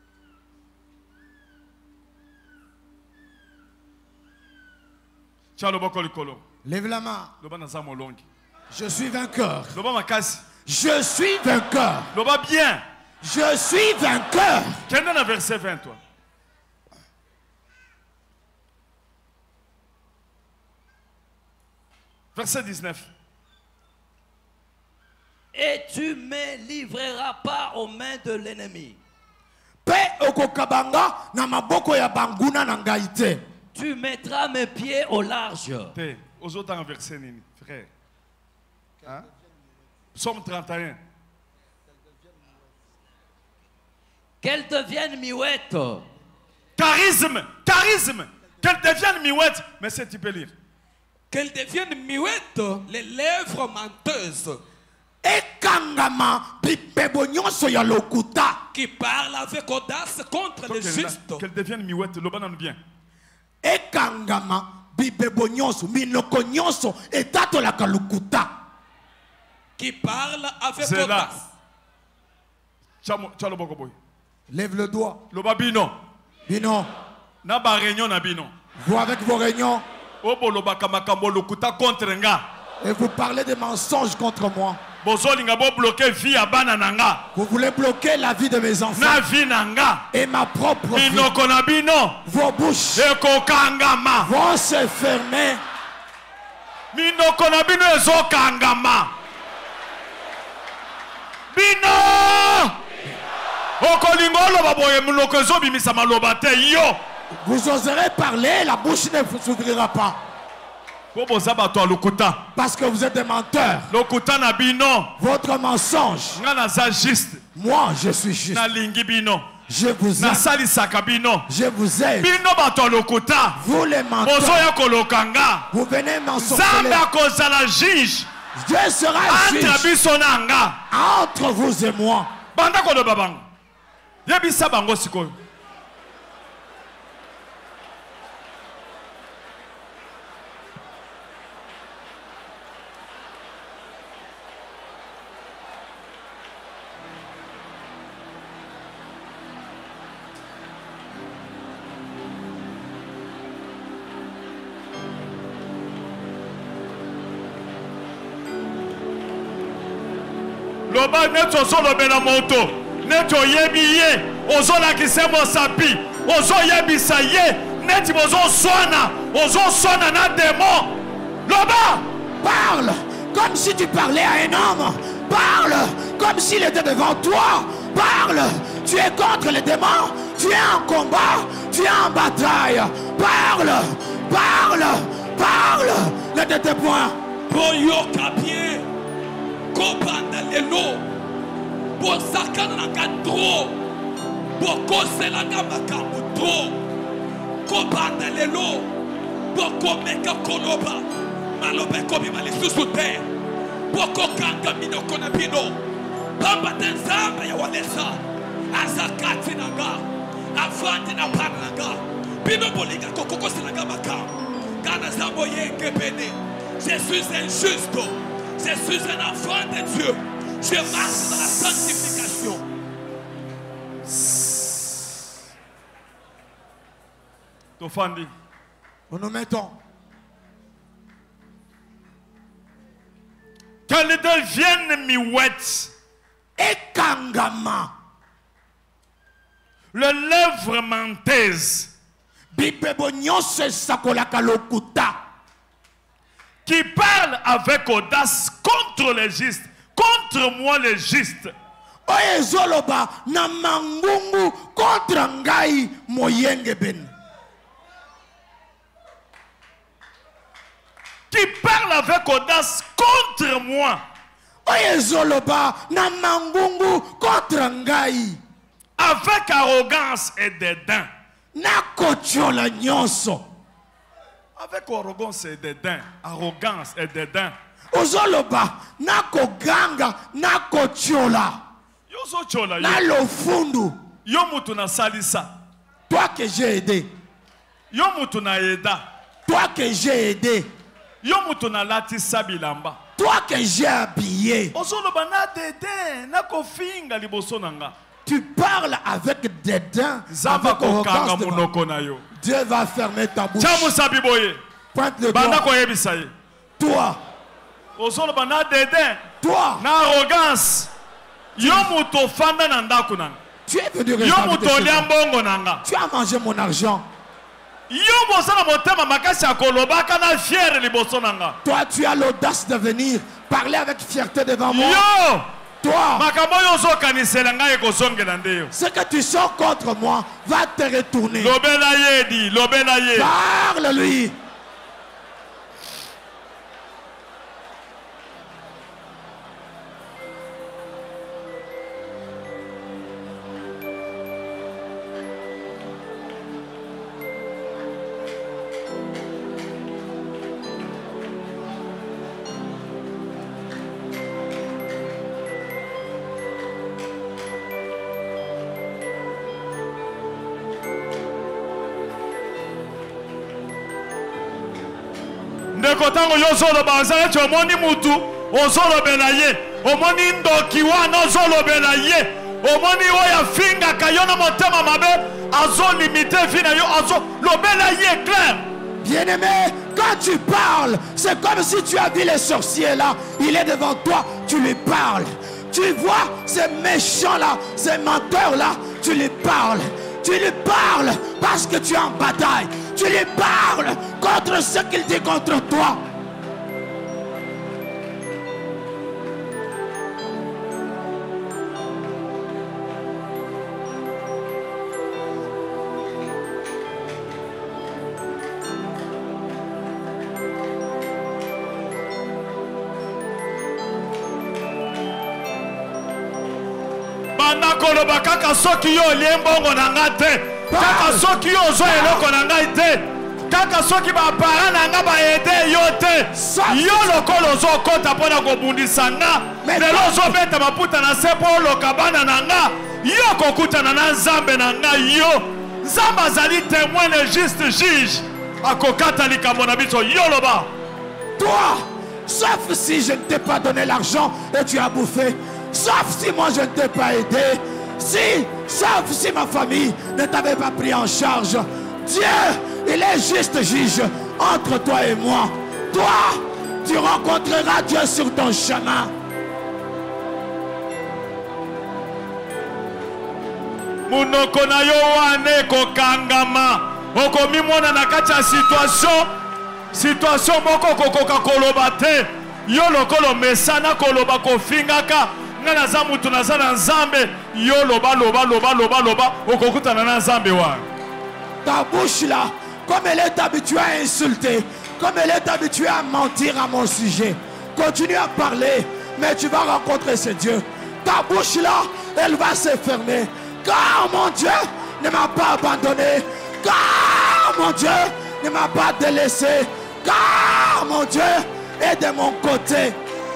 Tiens, le boko likolo. Lève la main. Le bas n'a mon long. Je suis vainqueur. Le bas ma casse. Je suis vainqueur. Le bas bien. Je suis vainqueur. Quel est le verset vingt, toi? Verset dix-neuf. Et tu ne me livreras pas aux mains de l'ennemi. Pe okokabanga na maboko ya banguna na ngai te. Tu mettras mes pieds au large. Té, aux autres en verset nini, frère. Hein? Psaume trente et un. Qu'elle devienne miouette. Charisme, charisme. Qu'elle devienne miouette. Mais c'est tu peux lire. Qu'elle devienne muette, les lèvres menteuses, Ekangama bibebo nyonso ya lokuta. qui parle avec audace contre les justes. Qu'elle devienne miouette, le banan bien. Ekangama bibebo nyonso minoko nyonso etatolaka lokuta. Qui parle avec C'est là. audace. Tcha le boko boy. Lève le doigt. Le babino. Bino, Na ba réunion na bino. vous avec vos réunions Obo lo bakamakambo lokuta contre nga. et vous parlez des mensonges contre moi. Bozolinga bo bloquer vie à bana nanga. Vous voulez bloquer la vie de mes enfants Na vie nanga. et ma propre vie. Binoko na bino. Vos bouches Eko kangama. vont se fermer. Minoko na bino ezo kangama. Bino. Okolingolo baboye munoko ezo bimisa maloba te yo. Vous oserez parler, la bouche ne s'ouvrira pas. Bobo zabato lokuta. Parce que vous êtes des menteurs. Lokuta na bino. Votre mensonge. Nga na za juste. Moi, je suis juste. Na lingi bino. Je vous Na aime. sali sakabino. Je vous aime. Bino bato lokuta. Vous les Bozo menteurs. ya kolokanga. Vous venez Zambe m'ensorceler. akozala juge. Dieu sera Entre juge biso na nga. entre vous et moi. Banda koloba bango. Yebisa bango sikoyo. Loba neto osolobela moto neto oyebi ye ozolakisa mosapi ozoyebisa ye neti bozoswana ozoswana na demo. Loba Parle comme si tu parlais à un homme. Parle comme s'il était devant toi. Parle. Tu es contre les démons. Tu es en combat. Tu es en bataille. Parle. Parle. Parle. Ne t'étais point. Boyoka bien. Kopanda lelo. Bosakana na kadro. Bokosela na makambo tro. Kopanda lelo. Bokomeka koloba. Malobe kobi malisusu te. Bokokanga minoko na bino. Pamba tenzamba ya walesa. Azakati nanga. Avandi na pana nanga. Bino bolinga kokokosela na makambo. Kana zambo yenge pene. Je suis un juste. Je suis un enfant de Dieu. Je marche dans la sanctification. Tofandi. Nous nous mettons. Qu'elle devienne miouette. Ekangama. Le lèvre menteuse. Bibebo nyonso esakolaka lokuta. Qui parle avec audace contre les justes. Contre moi les justes. Oyo ezoloba na mangungu contre ngai moyenge ben. Qui parle avec audace contre moi. Oyo ezoloba na mangungu contre ngai. Avec arrogance et dédain. Nakotiola nyonso. Avec arrogance et dédain. Arrogance et dédain. ozoloba nako ganga nako tiola Yozo chola yo. na lofundu. Yo mutu na salisa. Toi que j'ai aidé, Yo mutu na eda. toi que j'ai aidé, Yo mutu na latisa bilamba. toi que j'ai habillé. Ozoloba na dede na kofinga liboso nanga. Tu parles avec dédain, Zamba avec kokanga arrogance devant. munoko na yo. Dieu va fermer ta bouche. Chamu sabiboye. Pointe le Banda doigt. koyebisa ye. Toi, Ozoloba na dede. toi, Na arrogance. Yo mutu fanda na ndaku nanga. tu es venu Yo rester mutu chez olia moi. mbongo nanga. Tu as mangé mon argent. Yo bosana motema makasi ya kolobaka na fier liboso nanga. Toi, tu as l'audace de venir parler avec fierté devant moi. Yo! Toi, Makambo yo zokanisela ngai ekozongela nde yo. ce que tu sens contre moi va te retourner. Lobela ye di, lobela ye. Parle-lui. Ndeko tango yo zoloba ozalaki omoni mutu ozolobela ye, omoni ndoki wana ozolobela ye, omoni oyo afingaka yo na motema mabe azolimite vi na yo azolobela ye clair. Bien-aimé, quand tu parles, c'est comme si tu as vu les sorciers là. Il est devant toi, tu lui parles. Tu vois ces méchants-là, ces menteurs-là, tu lui parles. Tu lui parles parce que tu es en bataille. Tu lui parles contre ce qu'il dit contre toi. Banda koloba kaka soki yo olie mbongo na nga te, kaka soki yo ozwa eloko na ngai te, kaka soki bapara na nga baede yo te, yo lokolo ozokota mpo na kobundisa nga, lelo ozobeta maputa na se mpo oloka bana na nga, yo kokutana na nzambe na nga yo. Nzambe azali témoin le juste juge, akokata likambo na biso yo loba. Toi, sauf si je ne t'ai pas donné l'argent et tu as bouffé. Sauf si moi je ne t'ai pas aidé. Si, sauf si ma famille ne t'avait pas pris en charge. Dieu, il est juste juge entre toi et moi. Toi, tu rencontreras Dieu sur ton chemin. Munoko na yo wane kokangama. Okomi mwana na kati ya situation. Situation moko kokoka koloba te. Yo lokolo mesana koloba kofingaka. Nga naza mutu naza na nzambe. Yo loba loba loba loba loba. Okokutana na nzambe wa. Ta bouche là, comme elle est habituée à insulter, comme elle est habituée à mentir à mon sujet, continue à parler, mais tu vas rencontrer ce Dieu. Ta bouche là, elle va se fermer. Car mon Dieu ne m'a pas abandonné. Car mon Dieu ne m'a pas délaissé. Car mon Dieu est de mon côté.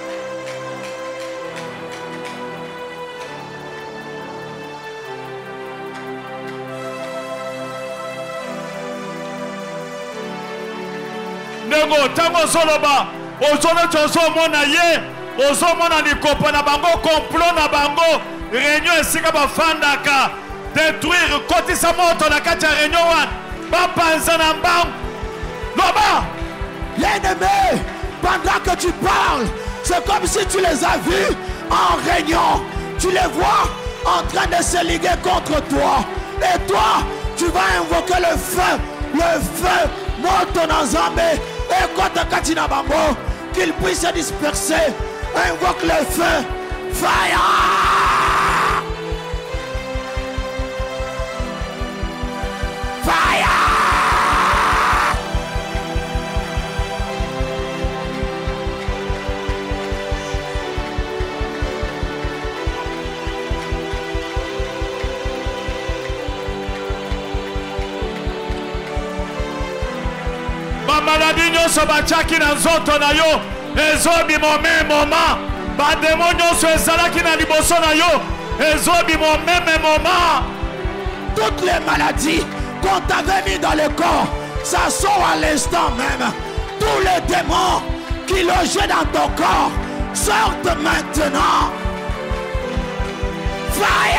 Nego tango soloba ozona choso mona ye ozomona likopo na bango complot na bango réunion esika bafandaka détruire kotisa moto na kati ya réunion wana bapanza na mbangu loba. Bien-aimé, pendant que tu parles, c'est comme si tu les as vus en réunion. Tu les vois en train de se liguer contre toi. Et toi, tu vas invoquer le feu, le feu, moto na Nzambe, et kota katina bango, qu'il puisse se disperser. Invoque le feu, fire! Fire! Bamaladi nyonso batiaki na nzoto na yo ezobima au même moment. Bademo nyonso ezalaki na liboso na yo ezobima au même moment. Toutes les maladies qu'on t'avait mis dans le corps, ça sort à l'instant même. Tous les démons qui logeaient dans ton corps sortent maintenant. Fire!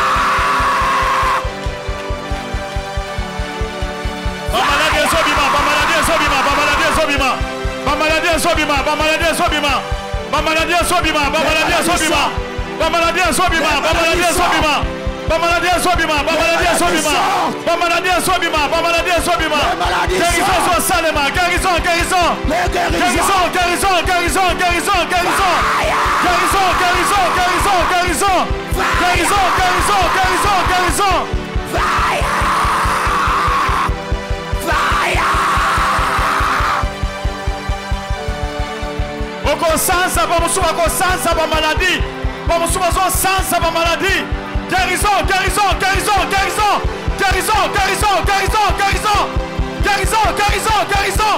Bamaladi ezobima, bamaladi ezobima, bamaladi ezobima. Bamaladi ezobima, bamaladi ezobima. Bamaladi ezobima, bamaladi ezobima. Bamaladi ezobima, bamaladi ezobima. Bamaladi ezobima, bamaladi ezobima. Bamaladi ezobima, bamaladi ezobima. Guérison sur Salema, guérison, guérison. Guérison, guérison, guérison, guérison, guérison. Guérison, guérison, guérison, guérison. Guérison, guérison, guérison, guérison. Fire! Fire! Oko sansa, bamusuma ko sansa ba maladie. Bamusuma zo sansa ba maladie. Guérison, guérison, guérison, guérison. Guérison, guérison, guérison, guérison. Guérison, guérison, guérison.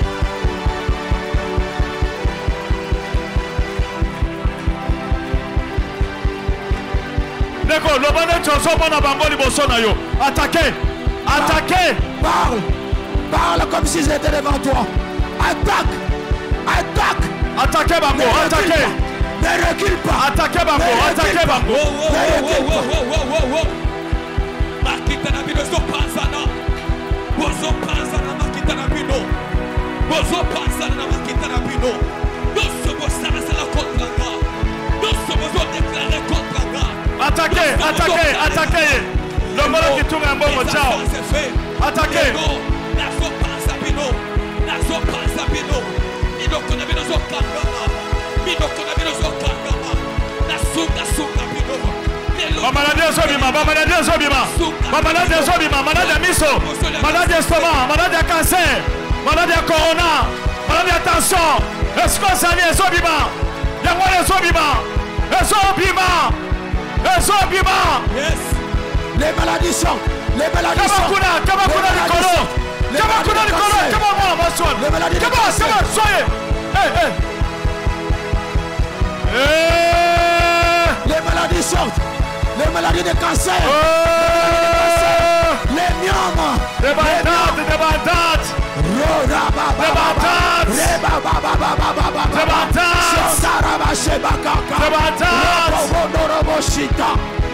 Neko, le bonheur tchoso bona bango liboso na yo. Attaquez. Attaquez. Parle. Parle comme si j'étais devant toi. Attaque. Attaque. Attaquez bango, attaquez. Ne recule pas. Attaquez bango, attaquez bango. Wow, wow, wow, wow, wow, wow, wow. Makita na bino zo panzana. Bozo panzana makita na bino. Bozo panzana na makita na bino. Nous sommes sala contre nga. Nous sommes déclarés contre nga. Attaquez, attaquez, attaquez. Le monde qui tourne un bon mot, ciao. Attaquez. Nazo panza bino. Nazo panza bino. Ino kona bino zo kangama. Ino kona bino zo kangama. Nasunga sunga bino. Bamaladi ezobima, bamaladi ezobima. Bamaladi ezobima, maladi ya miso, maladi ya estomac, maladi ya cancer, maladi ya corona, maladi ya tension. Est-ce que ça est ezobima? Yango ezobima. Ezobima. Ezobima. Yes. Les maladies sont. Les maladies sont. Kabakuna, kabakuna likolo. Kabakuna likolo. Comment moi, ma soeur? Comment, comment, soyez. Hey, hey. Hey. Les maladies sortent. Les maladies de cancer. Oh. Les myomes. Des bandates, des bandates. Des bandates. Des bandates. Des bandates.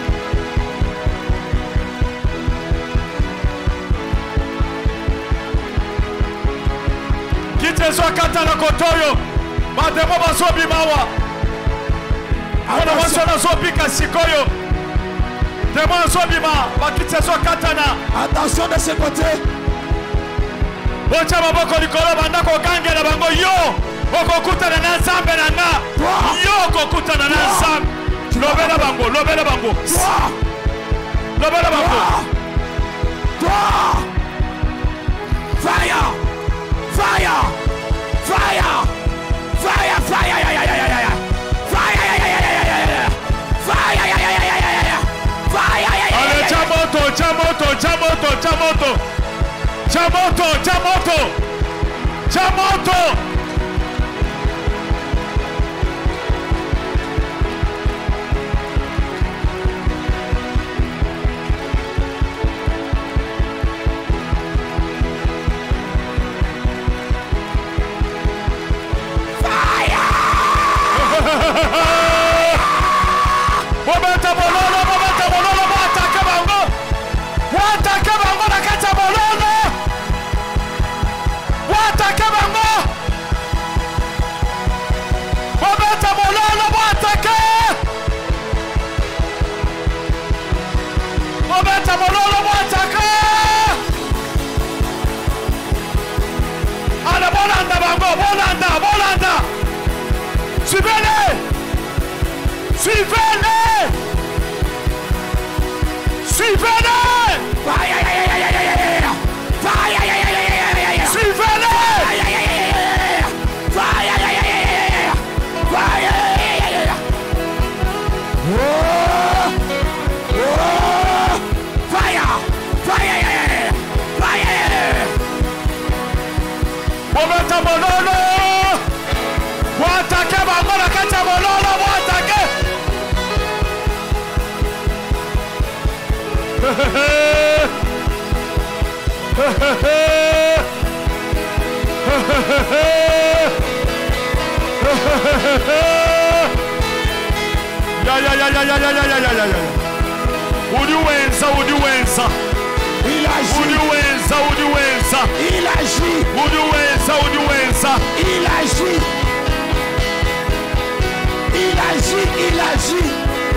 Kitezo kata na kotoyo. Bademo bazobimawa. Wana wasona zobika sikoyo. Demo zobima bakitezo katana. Attention de ce côté. Bocha maboko likolo banda ko kangela bango yo. Okokutana na Nzambe na nga. Yo okokutana na Nzambe. Lobela bango, lobela bango. Lobela bango. Toi. Fire. Fire. Fire. Fire. Fire. Yeah, yeah, yeah, yeah, yeah. Fire. Yeah, yeah, yeah, yeah, yeah. Fire. Yeah, yeah, yeah, yeah, yeah. Fire. Yeah, yeah, Ale yeah, chamoto, chamoto, chamoto, chamoto. Chamoto, chamoto. Chamoto. Momento bololo, momento bololo, mo attaque bango. Mo attaque bango na kata bololo. Mo attaque bango. Momento bololo, mo attaque. Momento bololo, mo attaque. Ala bolanda bango, bolanda, bolanda. Suivez-les. Suivez-les. Suivez-les. Fire. Yeah, yeah, yeah, yeah, yeah, yeah. Fire. Yeah, yeah, yeah, yeah, yeah, yeah. Suivez-les. Fire. Yeah, yeah, yeah, yeah, yeah. Fire. Yeah, yeah, yeah, yeah, yeah. Fire. Yeah, yeah, yeah, yeah. Oh. Oh. Fire. Fire. Yeah, yeah, yeah. Fire. Momento bololo. aïe, aïe, aïe, aïe, aïe, aïe. Udi wenza, udi wenza. Il agit. Udi wenza, udi wenza. Il agit. Udi wenza, udi wenza. Il agit. Il agit. Il agit.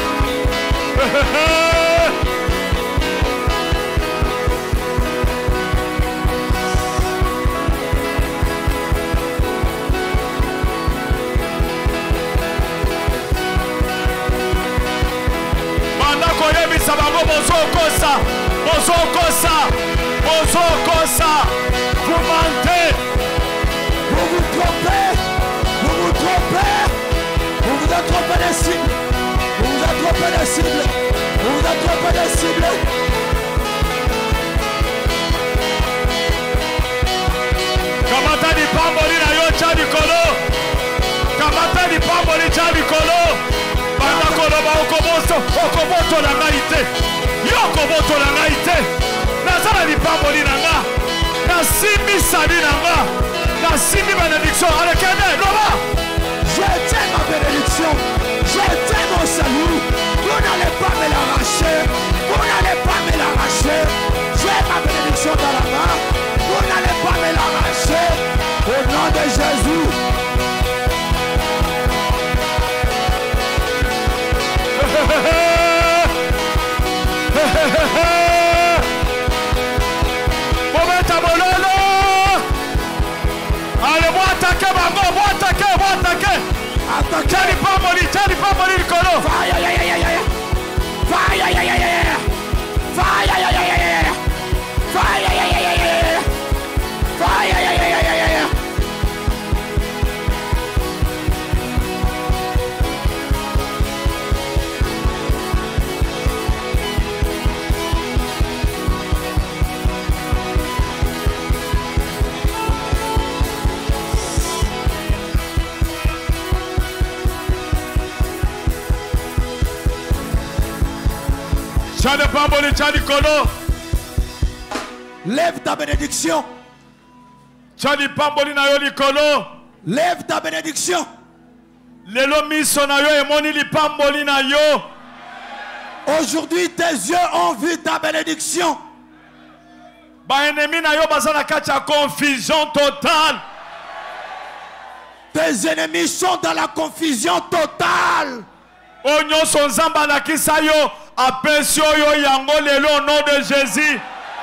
Banda koyebisa bango bozokosa, bozokosa, bozokosa. Vous mentez. Vous vous trompez. Vous vous trompez. Vous vous êtes trompé de cible. Vous vous êtes trompé de cible. Vous vous êtes trompé de cible. Kamata di pamboli na yo cha likolo. Kamata di pamboli cha likolo. Banda koloba okoboso, okoboto la ngai te. Yo okoboto la ngai te. Nazala di pamboli na nga. Nasimbi sali na nga. Nasimbi bénédiction. Allez, Kende, Nova. Je tiens ma bénédiction. Je tiens mon salut. Vous n'allez pas me l'arracher. Vous n'allez pas me l'arracher. J'ai ma bénédiction dans la main. Vous n'allez pas me l'arracher. Au nom de Jésus. Momenta bololo. Allez, moi attaquer, bango, moi attaquer, moi attaquer. Attaquez. Tchadi pamboli, tchadi pamboli likolo. Aïe aïe aïe aïe aïe aïe. Aïe aïe aïe aïe aïe. Aïe aïe aïe aïe aïe. Aïe aïe aïe aïe aïe. Aïe aïe aïe aïe aïe aïe. Tchadi pamboli, tchadi kolo. Lève ta bénédiction. Tchadi pamboli na yo likolo. Lève ta bénédiction. Lelo miso na yo emoni lipamboli na yo. Aujourd'hui, tes yeux ont vu ta bénédiction. Ba ennemi na yo baza na kati ya confusion totale. Tes ennemis sont dans la confusion totale. Onyo son zamba lakisa yo apesi oyo yango lelo au nom de Jésus.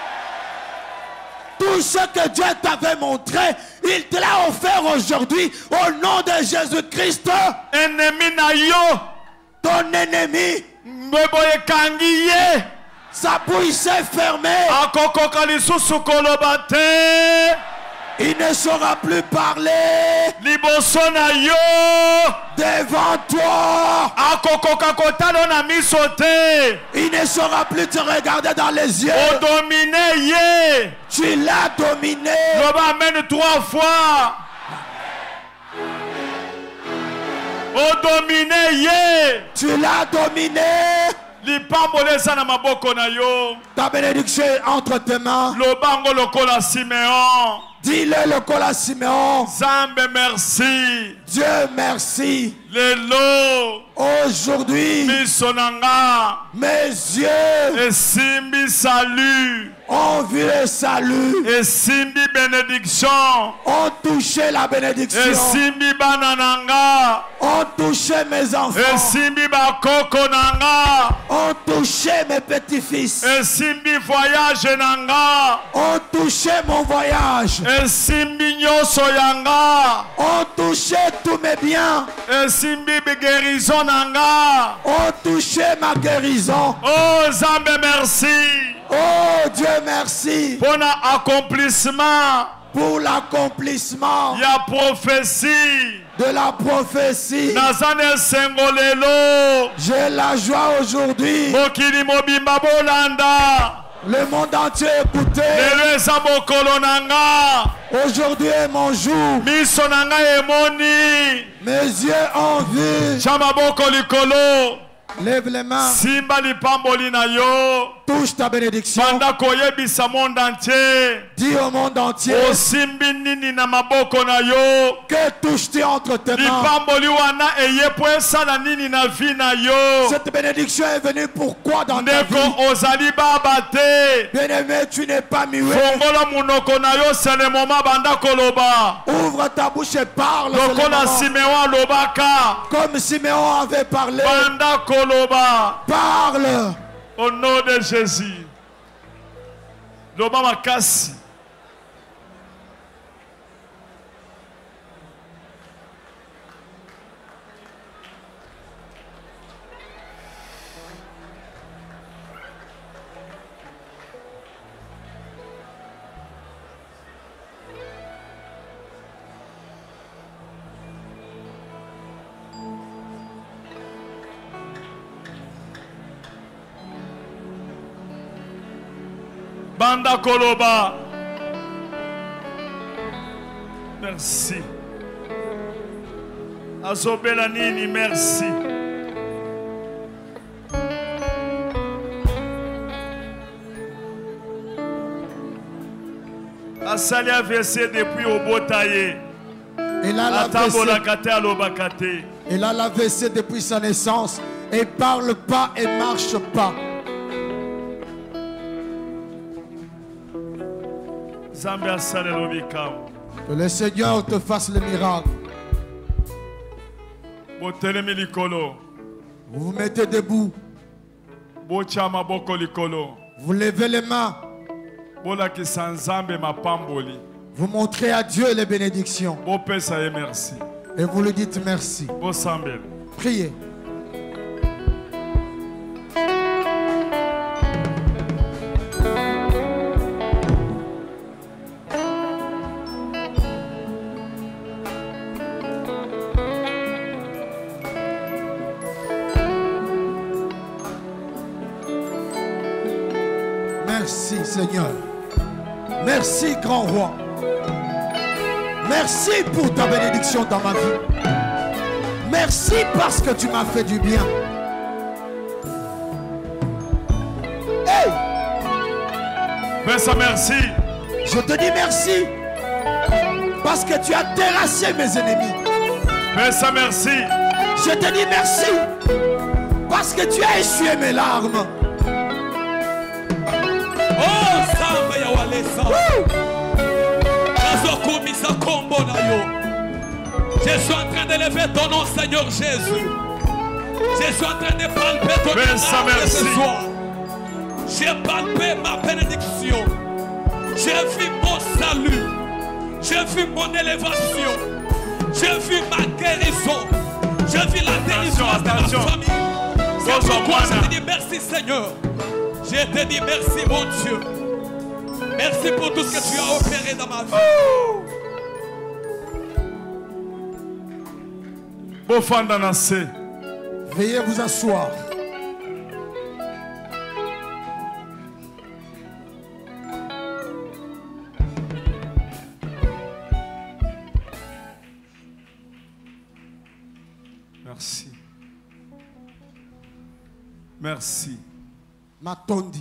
Tout ce que Dieu t'avait montré, il te l'a offert aujourd'hui au nom de Jésus-Christ. Ennemi na yo, Ton ennemi, mbeboye kangi ye. sa bouille s'est fermée. Akokoka lisusu koloba te. Il ne saura plus parler Liboso na yo. devant toi. Akokoka kotalo na miso te. Il ne saura plus te regarder dans les yeux. Odomine ye. Tu l'as dominé. Loba amen trois fois. Odomine ye. Tu l'as dominé. Lipambole eza na maboko na yo. Ta bénédiction est entre tes mains. Lobango lokola Simeon. Dis-le le col à Simeon. Zambe merci. Dieu merci. Lelo. Aujourd'hui, Miso nanga. mes yeux Esimbi salut. ont vu le salut. Esimbi bénédiction. Ont touché la bénédiction. Esimbi banananga. Ont touché mes enfants. Esimbi bakoko nanga. Ont touché mes petits-fils. Esimbi voyage nanga. Ont touché mon voyage. Esimbi nyoso yanga. Ont touché tous mes biens. Esimbi guérison nanga. Ont touché ma guérison. Oh Zambe merci. Oh Dieu merci Pour l'accomplissement. pour l'accomplissement Il y a prophétie. de la prophétie. Nazane sengolelo. J'ai la joie aujourd'hui. Mokili mobimba bolanda. Le monde entier écouté. Lelo eza mokolo nanga. Aujourd'hui est mon jour. Miso nanga emoni. Mes yeux ont vu. Chama boko likolo. Lève les mains. Simba lipamboli na yo. touche ta bénédiction. Banda koyebisa monde entier. Dis au monde entier. Osimbi nini na maboko na yo. Que touches-tu entre tes mains? Lipamboli wana eye po esala nini na vie na yo. Cette bénédiction est venue pourquoi dans ta vie? Ndeko ozali baba te. Bien-aimé, tu n'es pas muet. Fongola munoko na yo, c'est le moment banda koloba. Ouvre ta bouche et parle. Lokola Simeon lobaka. Comme Simeon avait parlé. Banda koloba. Parle. Au nom de Jésus. Loba makasi. Banda Koloba. Merci. Azobela nini, merci. Asali a versé depuis au Botaye. Il a la V C. Il a la V C depuis sa naissance. Et parle pas et marche pas. Que le Seigneur te fasse le miracle. Vous vous mettez debout. Vous levez les mains. Vous montrez à Dieu les bénédictions. Et vous lui dites merci. Priez. Merci Seigneur. Merci grand roi. Merci pour ta bénédiction dans ma vie. Merci parce que tu m'as fait du bien. Hey! Merci. Je te dis merci parce que tu as terrassé mes ennemis. Merci. Je te dis merci parce que tu as essuyé mes larmes. Je suis en train d'élever ton nom, Seigneur Jésus. Je suis en train de palper ton nom ce soir. J'ai palpé ma bénédiction. J'ai vu mon salut. J'ai vu mon élévation. J'ai vu ma guérison. J'ai vu la délivrance de ma famille. C'est pourquoi je te dis merci, Seigneur. Je te dis merci, mon Dieu. Merci pour tout ce que tu as opéré dans ma vie. Veuillez vous asseoir. Merci. Merci. Matondi.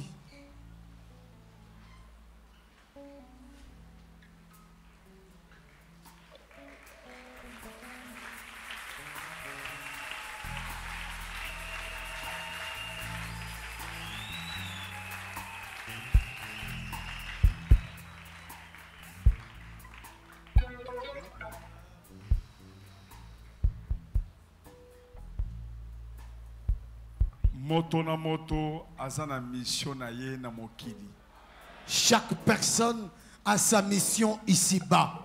Moto na moto azana mission na ye na mokili. Chaque personne a sa mission ici-bas.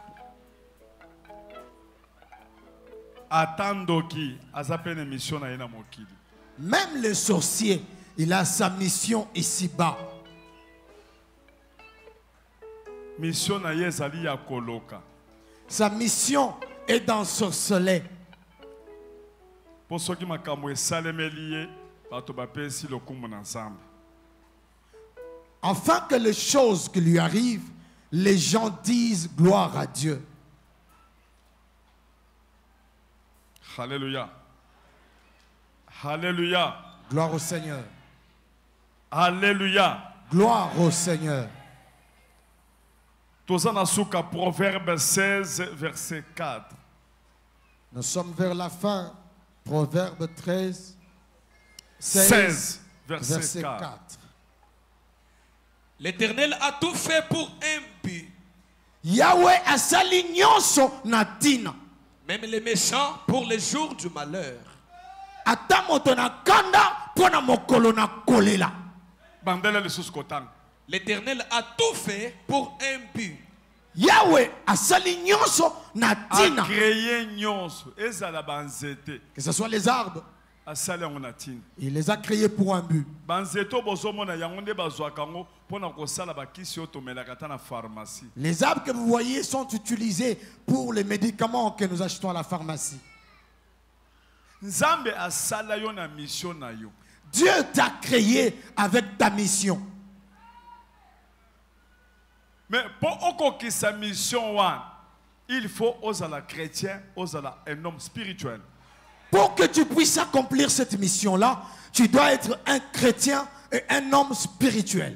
Atandoki azapene mission na ye na mokili. Même le sorcier, il a sa mission ici-bas. Mission na ye ezali ya koloka. Sa mission est d'ensorceler. Pour ceux qui makambo esalemeli ye bato bapesi lokumu na nzambe. Afin que les choses qui lui arrivent, les gens disent gloire à Dieu. Alléluia. Alléluia. Gloire au Seigneur. Alléluia. Gloire au Seigneur. Tozana suka Proverbe seize, verset quatre. Nous sommes vers la fin. Proverbe treize, seize, seize, verset, verset quatre. quatre. L'Éternel a tout fait pour un but. Yahweh asali nyonso na tina. Même les méchants pour les jours du malheur. Ata moto na kanda pona mokolo na kolela. Bandela lisusu kotanga. L'Éternel a tout fait pour un but. Yahweh asali nyonso na A tina. créé nyonso. Ezala banzete. Que ce soit les arbres, Asali yango na tina. il les a créés pour un but. Banzeto bozomona yango nde bazwaka ngo pona kosala bakisi oyo tomelaka ata na pharmacie. Les arbres que vous voyez sont utilisés pour les médicaments que nous achetons à la pharmacie. Nzambe asala yo na mission na yo. Dieu t'a créé avec ta mission. Mais pour okokisa mission wana, il faut ozala chrétien, ozala un homme spirituel. Pour que tu puisses accomplir cette mission-là, tu dois être un chrétien et un homme spirituel.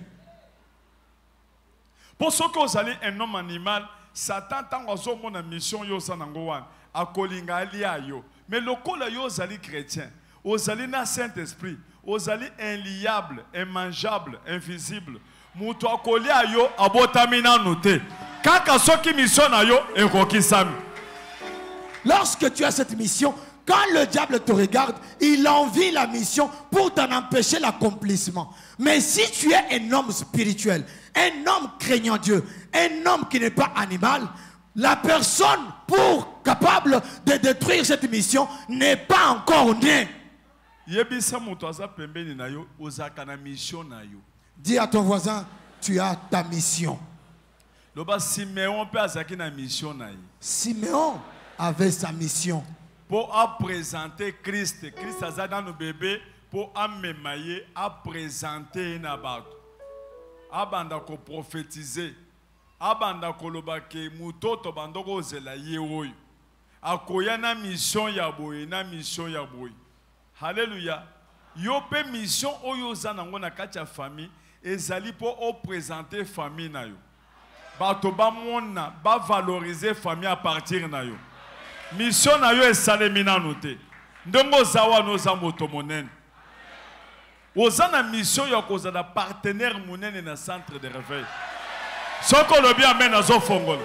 Pour ce que vous allez un homme animal, Satan tant azomona mission yo sanango wana, akolinga alia yo. Mais le kola yo zali chrétien, ozali na Saint-Esprit, ozali inliable, immangeable, invisible. Mutu akolia yo abotamina note. Kaka soki mission na yo ekokisami. Lorsque tu as cette mission, quand le diable te regarde, il envie la mission pour t'en empêcher l'accomplissement. Mais si tu es un homme spirituel, un homme craignant Dieu, un homme qui n'est pas animal, la personne pour capable de détruire cette mission n'est pas encore née. Yebisa mutu aza pembeni na yo, ozaka na mission na yo. Dis à ton voisin, tu as ta mission. Loba Simeon pe azaki na mission na ye. Siméon avait sa mission. Pour présenter Christ, Christ a dans nos bébés pour amemaye à présenter na bato. Abanda ko prophétiser. Abanda ko lobake mutoto bandoko zela yewoy. Akoya na mission ya boye na mission ya boye. Alléluia. Yo pe mission oyo zanango na kati ya famille ezali pour o présenter famille na yo. Bato ba mona ba valoriser famille à partir na yo. Mission na yo esalemina note. Ndongo zawa no za moto monene. Ozana mission ya kozala partenaire monene na centre de réveil. Soko lobi amen azo fongolo.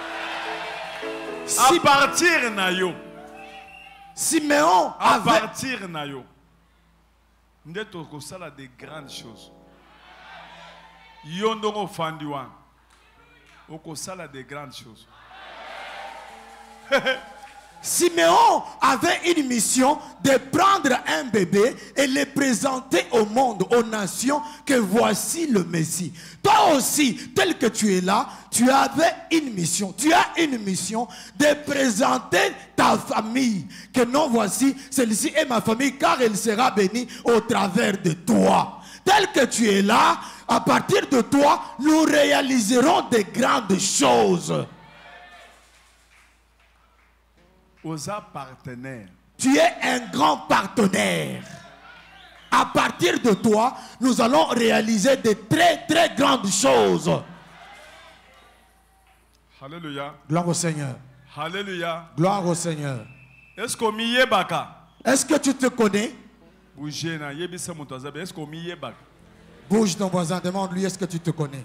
À partir na yo. Siméon À avait... partir na yo. Ndeto kosala de grandes choses. Yo ndongo fandi wan. Okosala de grandes choses. Siméon avait une mission de prendre un bébé et le présenter au monde, aux nations, que voici le Messie. Toi aussi, tel que tu es là, tu avais une mission. Tu as une mission de présenter ta famille. Que non, voici, celle-ci est ma famille, car elle sera bénie au travers de toi. Tel que tu es là, à partir de toi, nous réaliserons de grandes choses. Osa partenaire. Tu es un grand partenaire. À partir de toi, nous allons réaliser de très très grandes choses. Alléluia. Gloire au Seigneur. Alléluia. Gloire au Seigneur. Est-ce qu'on m'y est baka? Est-ce que tu te connais? Bougez na yebisa mutozabe. Est-ce qu'on m'y est baka? Bouge ton voisin, demande-lui, est-ce que tu te connais?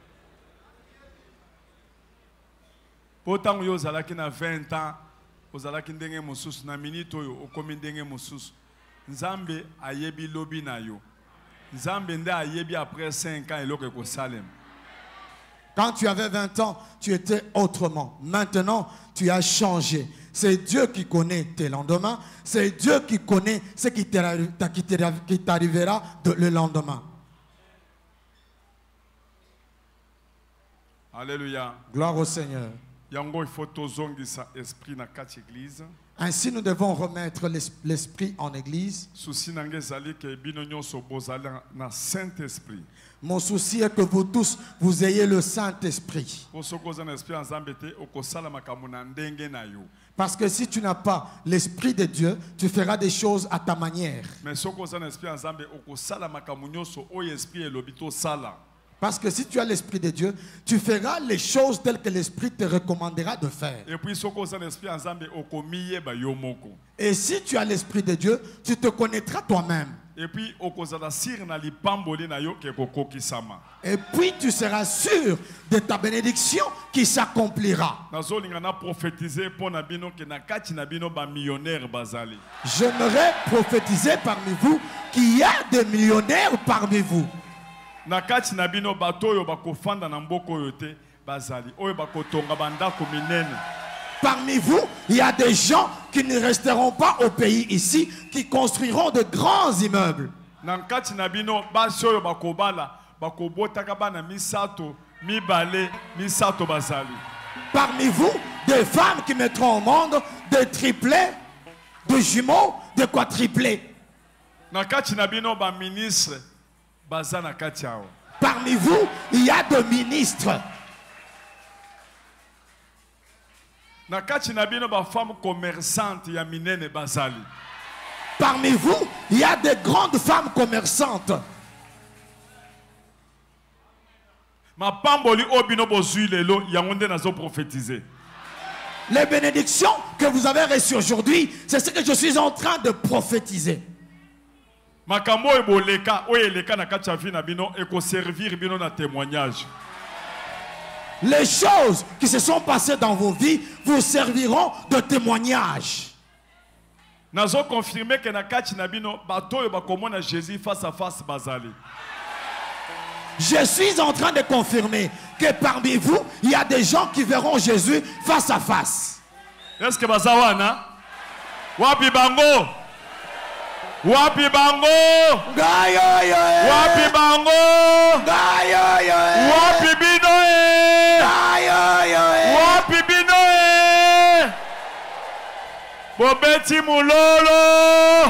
Pourtant, yo zalaki na vingt ans. Ozalaki ndenge mususu na minute oyo okomi ndenge mususu. Nzambe ayebi lobi na yo. Nzambe nde ayebi après cinq ans eloko ko Salem. Quand tu avais vingt ans, tu étais autrement. Maintenant, tu as changé. C'est Dieu qui connaît tes lendemains. C'est Dieu qui connaît ce qui t'arrivera le lendemain. Alléluia. Gloire au Seigneur. Yango il faut tozongisa esprit na kati église. Ainsi, nous devons remettre l'esprit en église. Souci nange zali ke bino nyonso bozali na Saint-Esprit. Mon souci est que vous tous, vous ayez le Saint-Esprit. Parce que si tu n'as pas l'Esprit de Dieu, tu feras des choses à ta manière. Mais si on a l'Esprit en Zambie, on sala makamunyoso o esprit et l'obito sala. Parce que si tu as l'Esprit de Dieu, tu feras les choses telles que l'Esprit te recommandera de faire. Et puis si on a l'Esprit en Zambie, on komiye ba yomoko. Et si tu as l'Esprit de Dieu, tu te connaîtras toi-même. Et puis on a sir na lipamboli na yo ke koko kisama. Et puis tu seras sûr de ta bénédiction qui s'accomplira. Nazolinga prophétiser pour na bino ke na kati na bino ba millionnaire bazali. J'aimerais prophétiser parmi vous qu'il y a des millionnaires parmi vous. Na kati na bino bato oyo bakofanda na mboko oyo te bazali oyo bakotonga bandako minene. Parmi vous, il y a des gens qui ne resteront pas au pays ici, qui construiront de grands immeubles. Na kati na bino basi oyo bakobala bakobotaka bana misato mibale misato bazali. Parmi vous, des femmes qui mettront au monde des triplés, des jumeaux, des quadruplés. Na kati na bino ba ministre bazana kati yao. Parmi vous, il y a des ministres. Na kati na bino ba femme commerçante ya minene bazali. Parmi vous, il y a des grandes femmes commerçantes. Ma pamboli obino bozui lelo yango nde nazo prophétiser. Les bénédictions que vous avez reçues aujourd'hui, c'est ce que je suis en train de prophétiser. Makambo eboleka oyeleka na kati ya vie na bino eko servir bino na témoignage. Les choses qui se sont passées dans vos vies vous serviront de témoignage. Nazo confirmer que na kati na bino bato yo bakomona Jésus face à face bazali. Je suis en train de confirmer que parmi vous, il y a des gens qui verront Jésus face à face. Est-ce que bazawana? Wapi bango? Wapi bango? Gayo Wapi bango? Gayo Wapi bino e? Gayo Wapi bino e? Bobeti mulolo.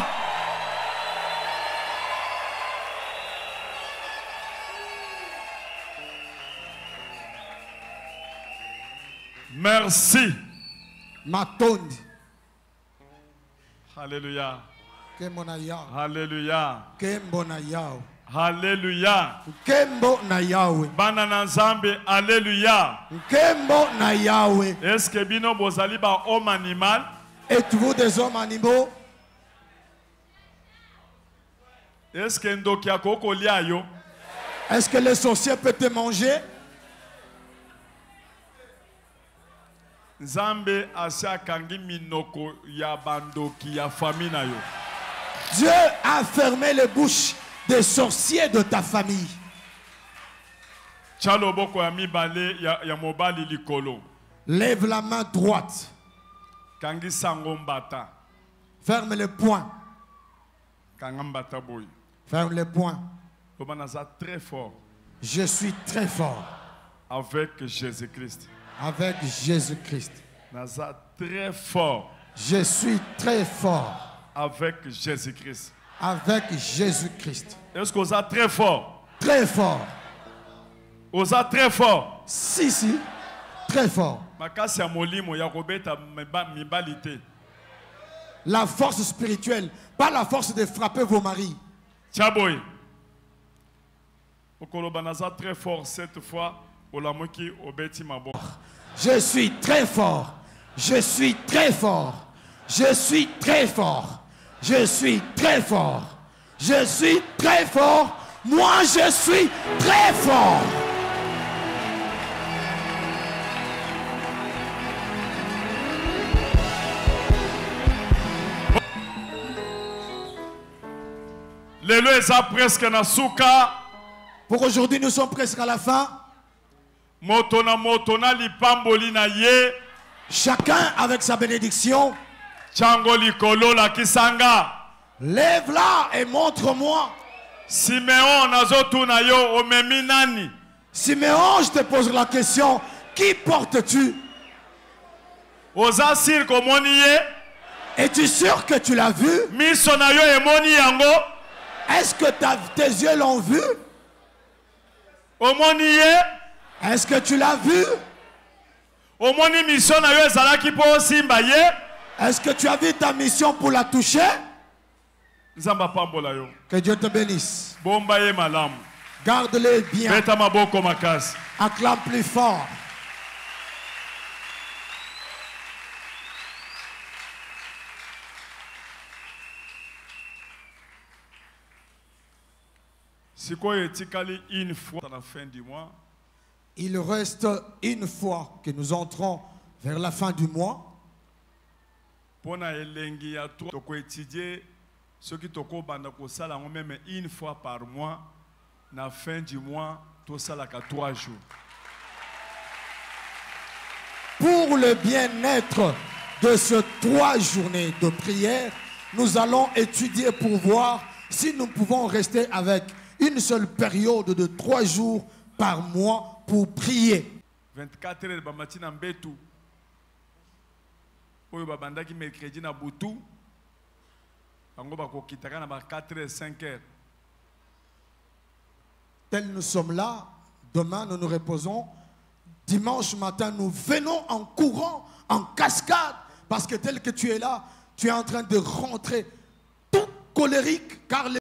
Merci. Matondi. Alléluia. Kembo na yao. Alléluia. Kembo na yao. Alléluia. Kembo na Yahweh. Bana na Nzambe, alléluia. Kembo na Yahweh. Est-ce que bino bozali ba homme animal? Êtes-vous des hommes animaux? Est-ce que ndoki akoko lia yo? Est-ce que le sorcier peut te manger? Nzambe asa kangi minoko ya bandoki ya famille na yo. Dieu a fermé les bouches des sorciers de ta famille. Chalo boko ya mibale ya, ya mobali likolo. Lève la main droite. Kangi sango mbata. Ferme les poings. Kanga mbata boy. Ferme les poings. Obanaza très fort. Je suis très fort avec Jésus-Christ. avec Jésus-Christ. Naza très fort Je suis très fort avec Jésus-Christ. avec Jésus-Christ. Est-ce qu'on a très fort? Très fort. On a très fort. Si, si. Très fort. Makasi ya molimo ya kobeta mibalite. La force spirituelle, pas la force de frapper vos maris. Tchaboy. Okoloba naza très fort cette fois. Olamoki obeti mabo. Je suis très fort. Je suis très fort. Je suis très fort. Je suis très fort. Je suis très fort. Moi, je suis très fort. Lelo eza presque na suka. Pour aujourd'hui, nous sommes presque à la fin. Motona motona lipamboli na ye. Chacun avec sa bénédiction. Chango likolo la kisanga. Lève-la et montre-moi. Simeon nazotuna yo omemi nani. Siméon, je te pose la question. Qui portes-tu? Oza sir komoni ye. Es-tu sûr que tu l'as vu? Miso na yo emoni yango. Est-ce que ta- tes yeux l'ont vu? Omoni ye. Est-ce que tu l'as vu? Omoni mission na yo ezalaki po simba ye. Est-ce que tu as vu ta mission pour la toucher? Nzamba pambola yo. Que Dieu te bénisse. Bomba ye malamu. Garde-les bien. Beta maboko makasi. Acclame plus fort. Sikoyo etikali une fois à la fin du mois. Il reste une fois que nous entrons vers la fin du mois. Pour elengi ya toko étudier ce qui toko banda ko sala même une fois par mois na fin du mois to sala ka trois jours. Pour le bien-être de ces trois journées de prière, nous allons étudier pour voir si nous pouvons rester avec une seule période de trois jours par mois pour prier. vingt-quatre heures bamatina mbetu. Oyo babandaki mercredi na butu. Bango bako kitaka na ba quatre heures cinq heures. Tel nous sommes là, demain nous nous reposons. Dimanche matin, nous venons en courant, en cascade, parce que tel que tu es là, tu es en train de rentrer tout colérique, car les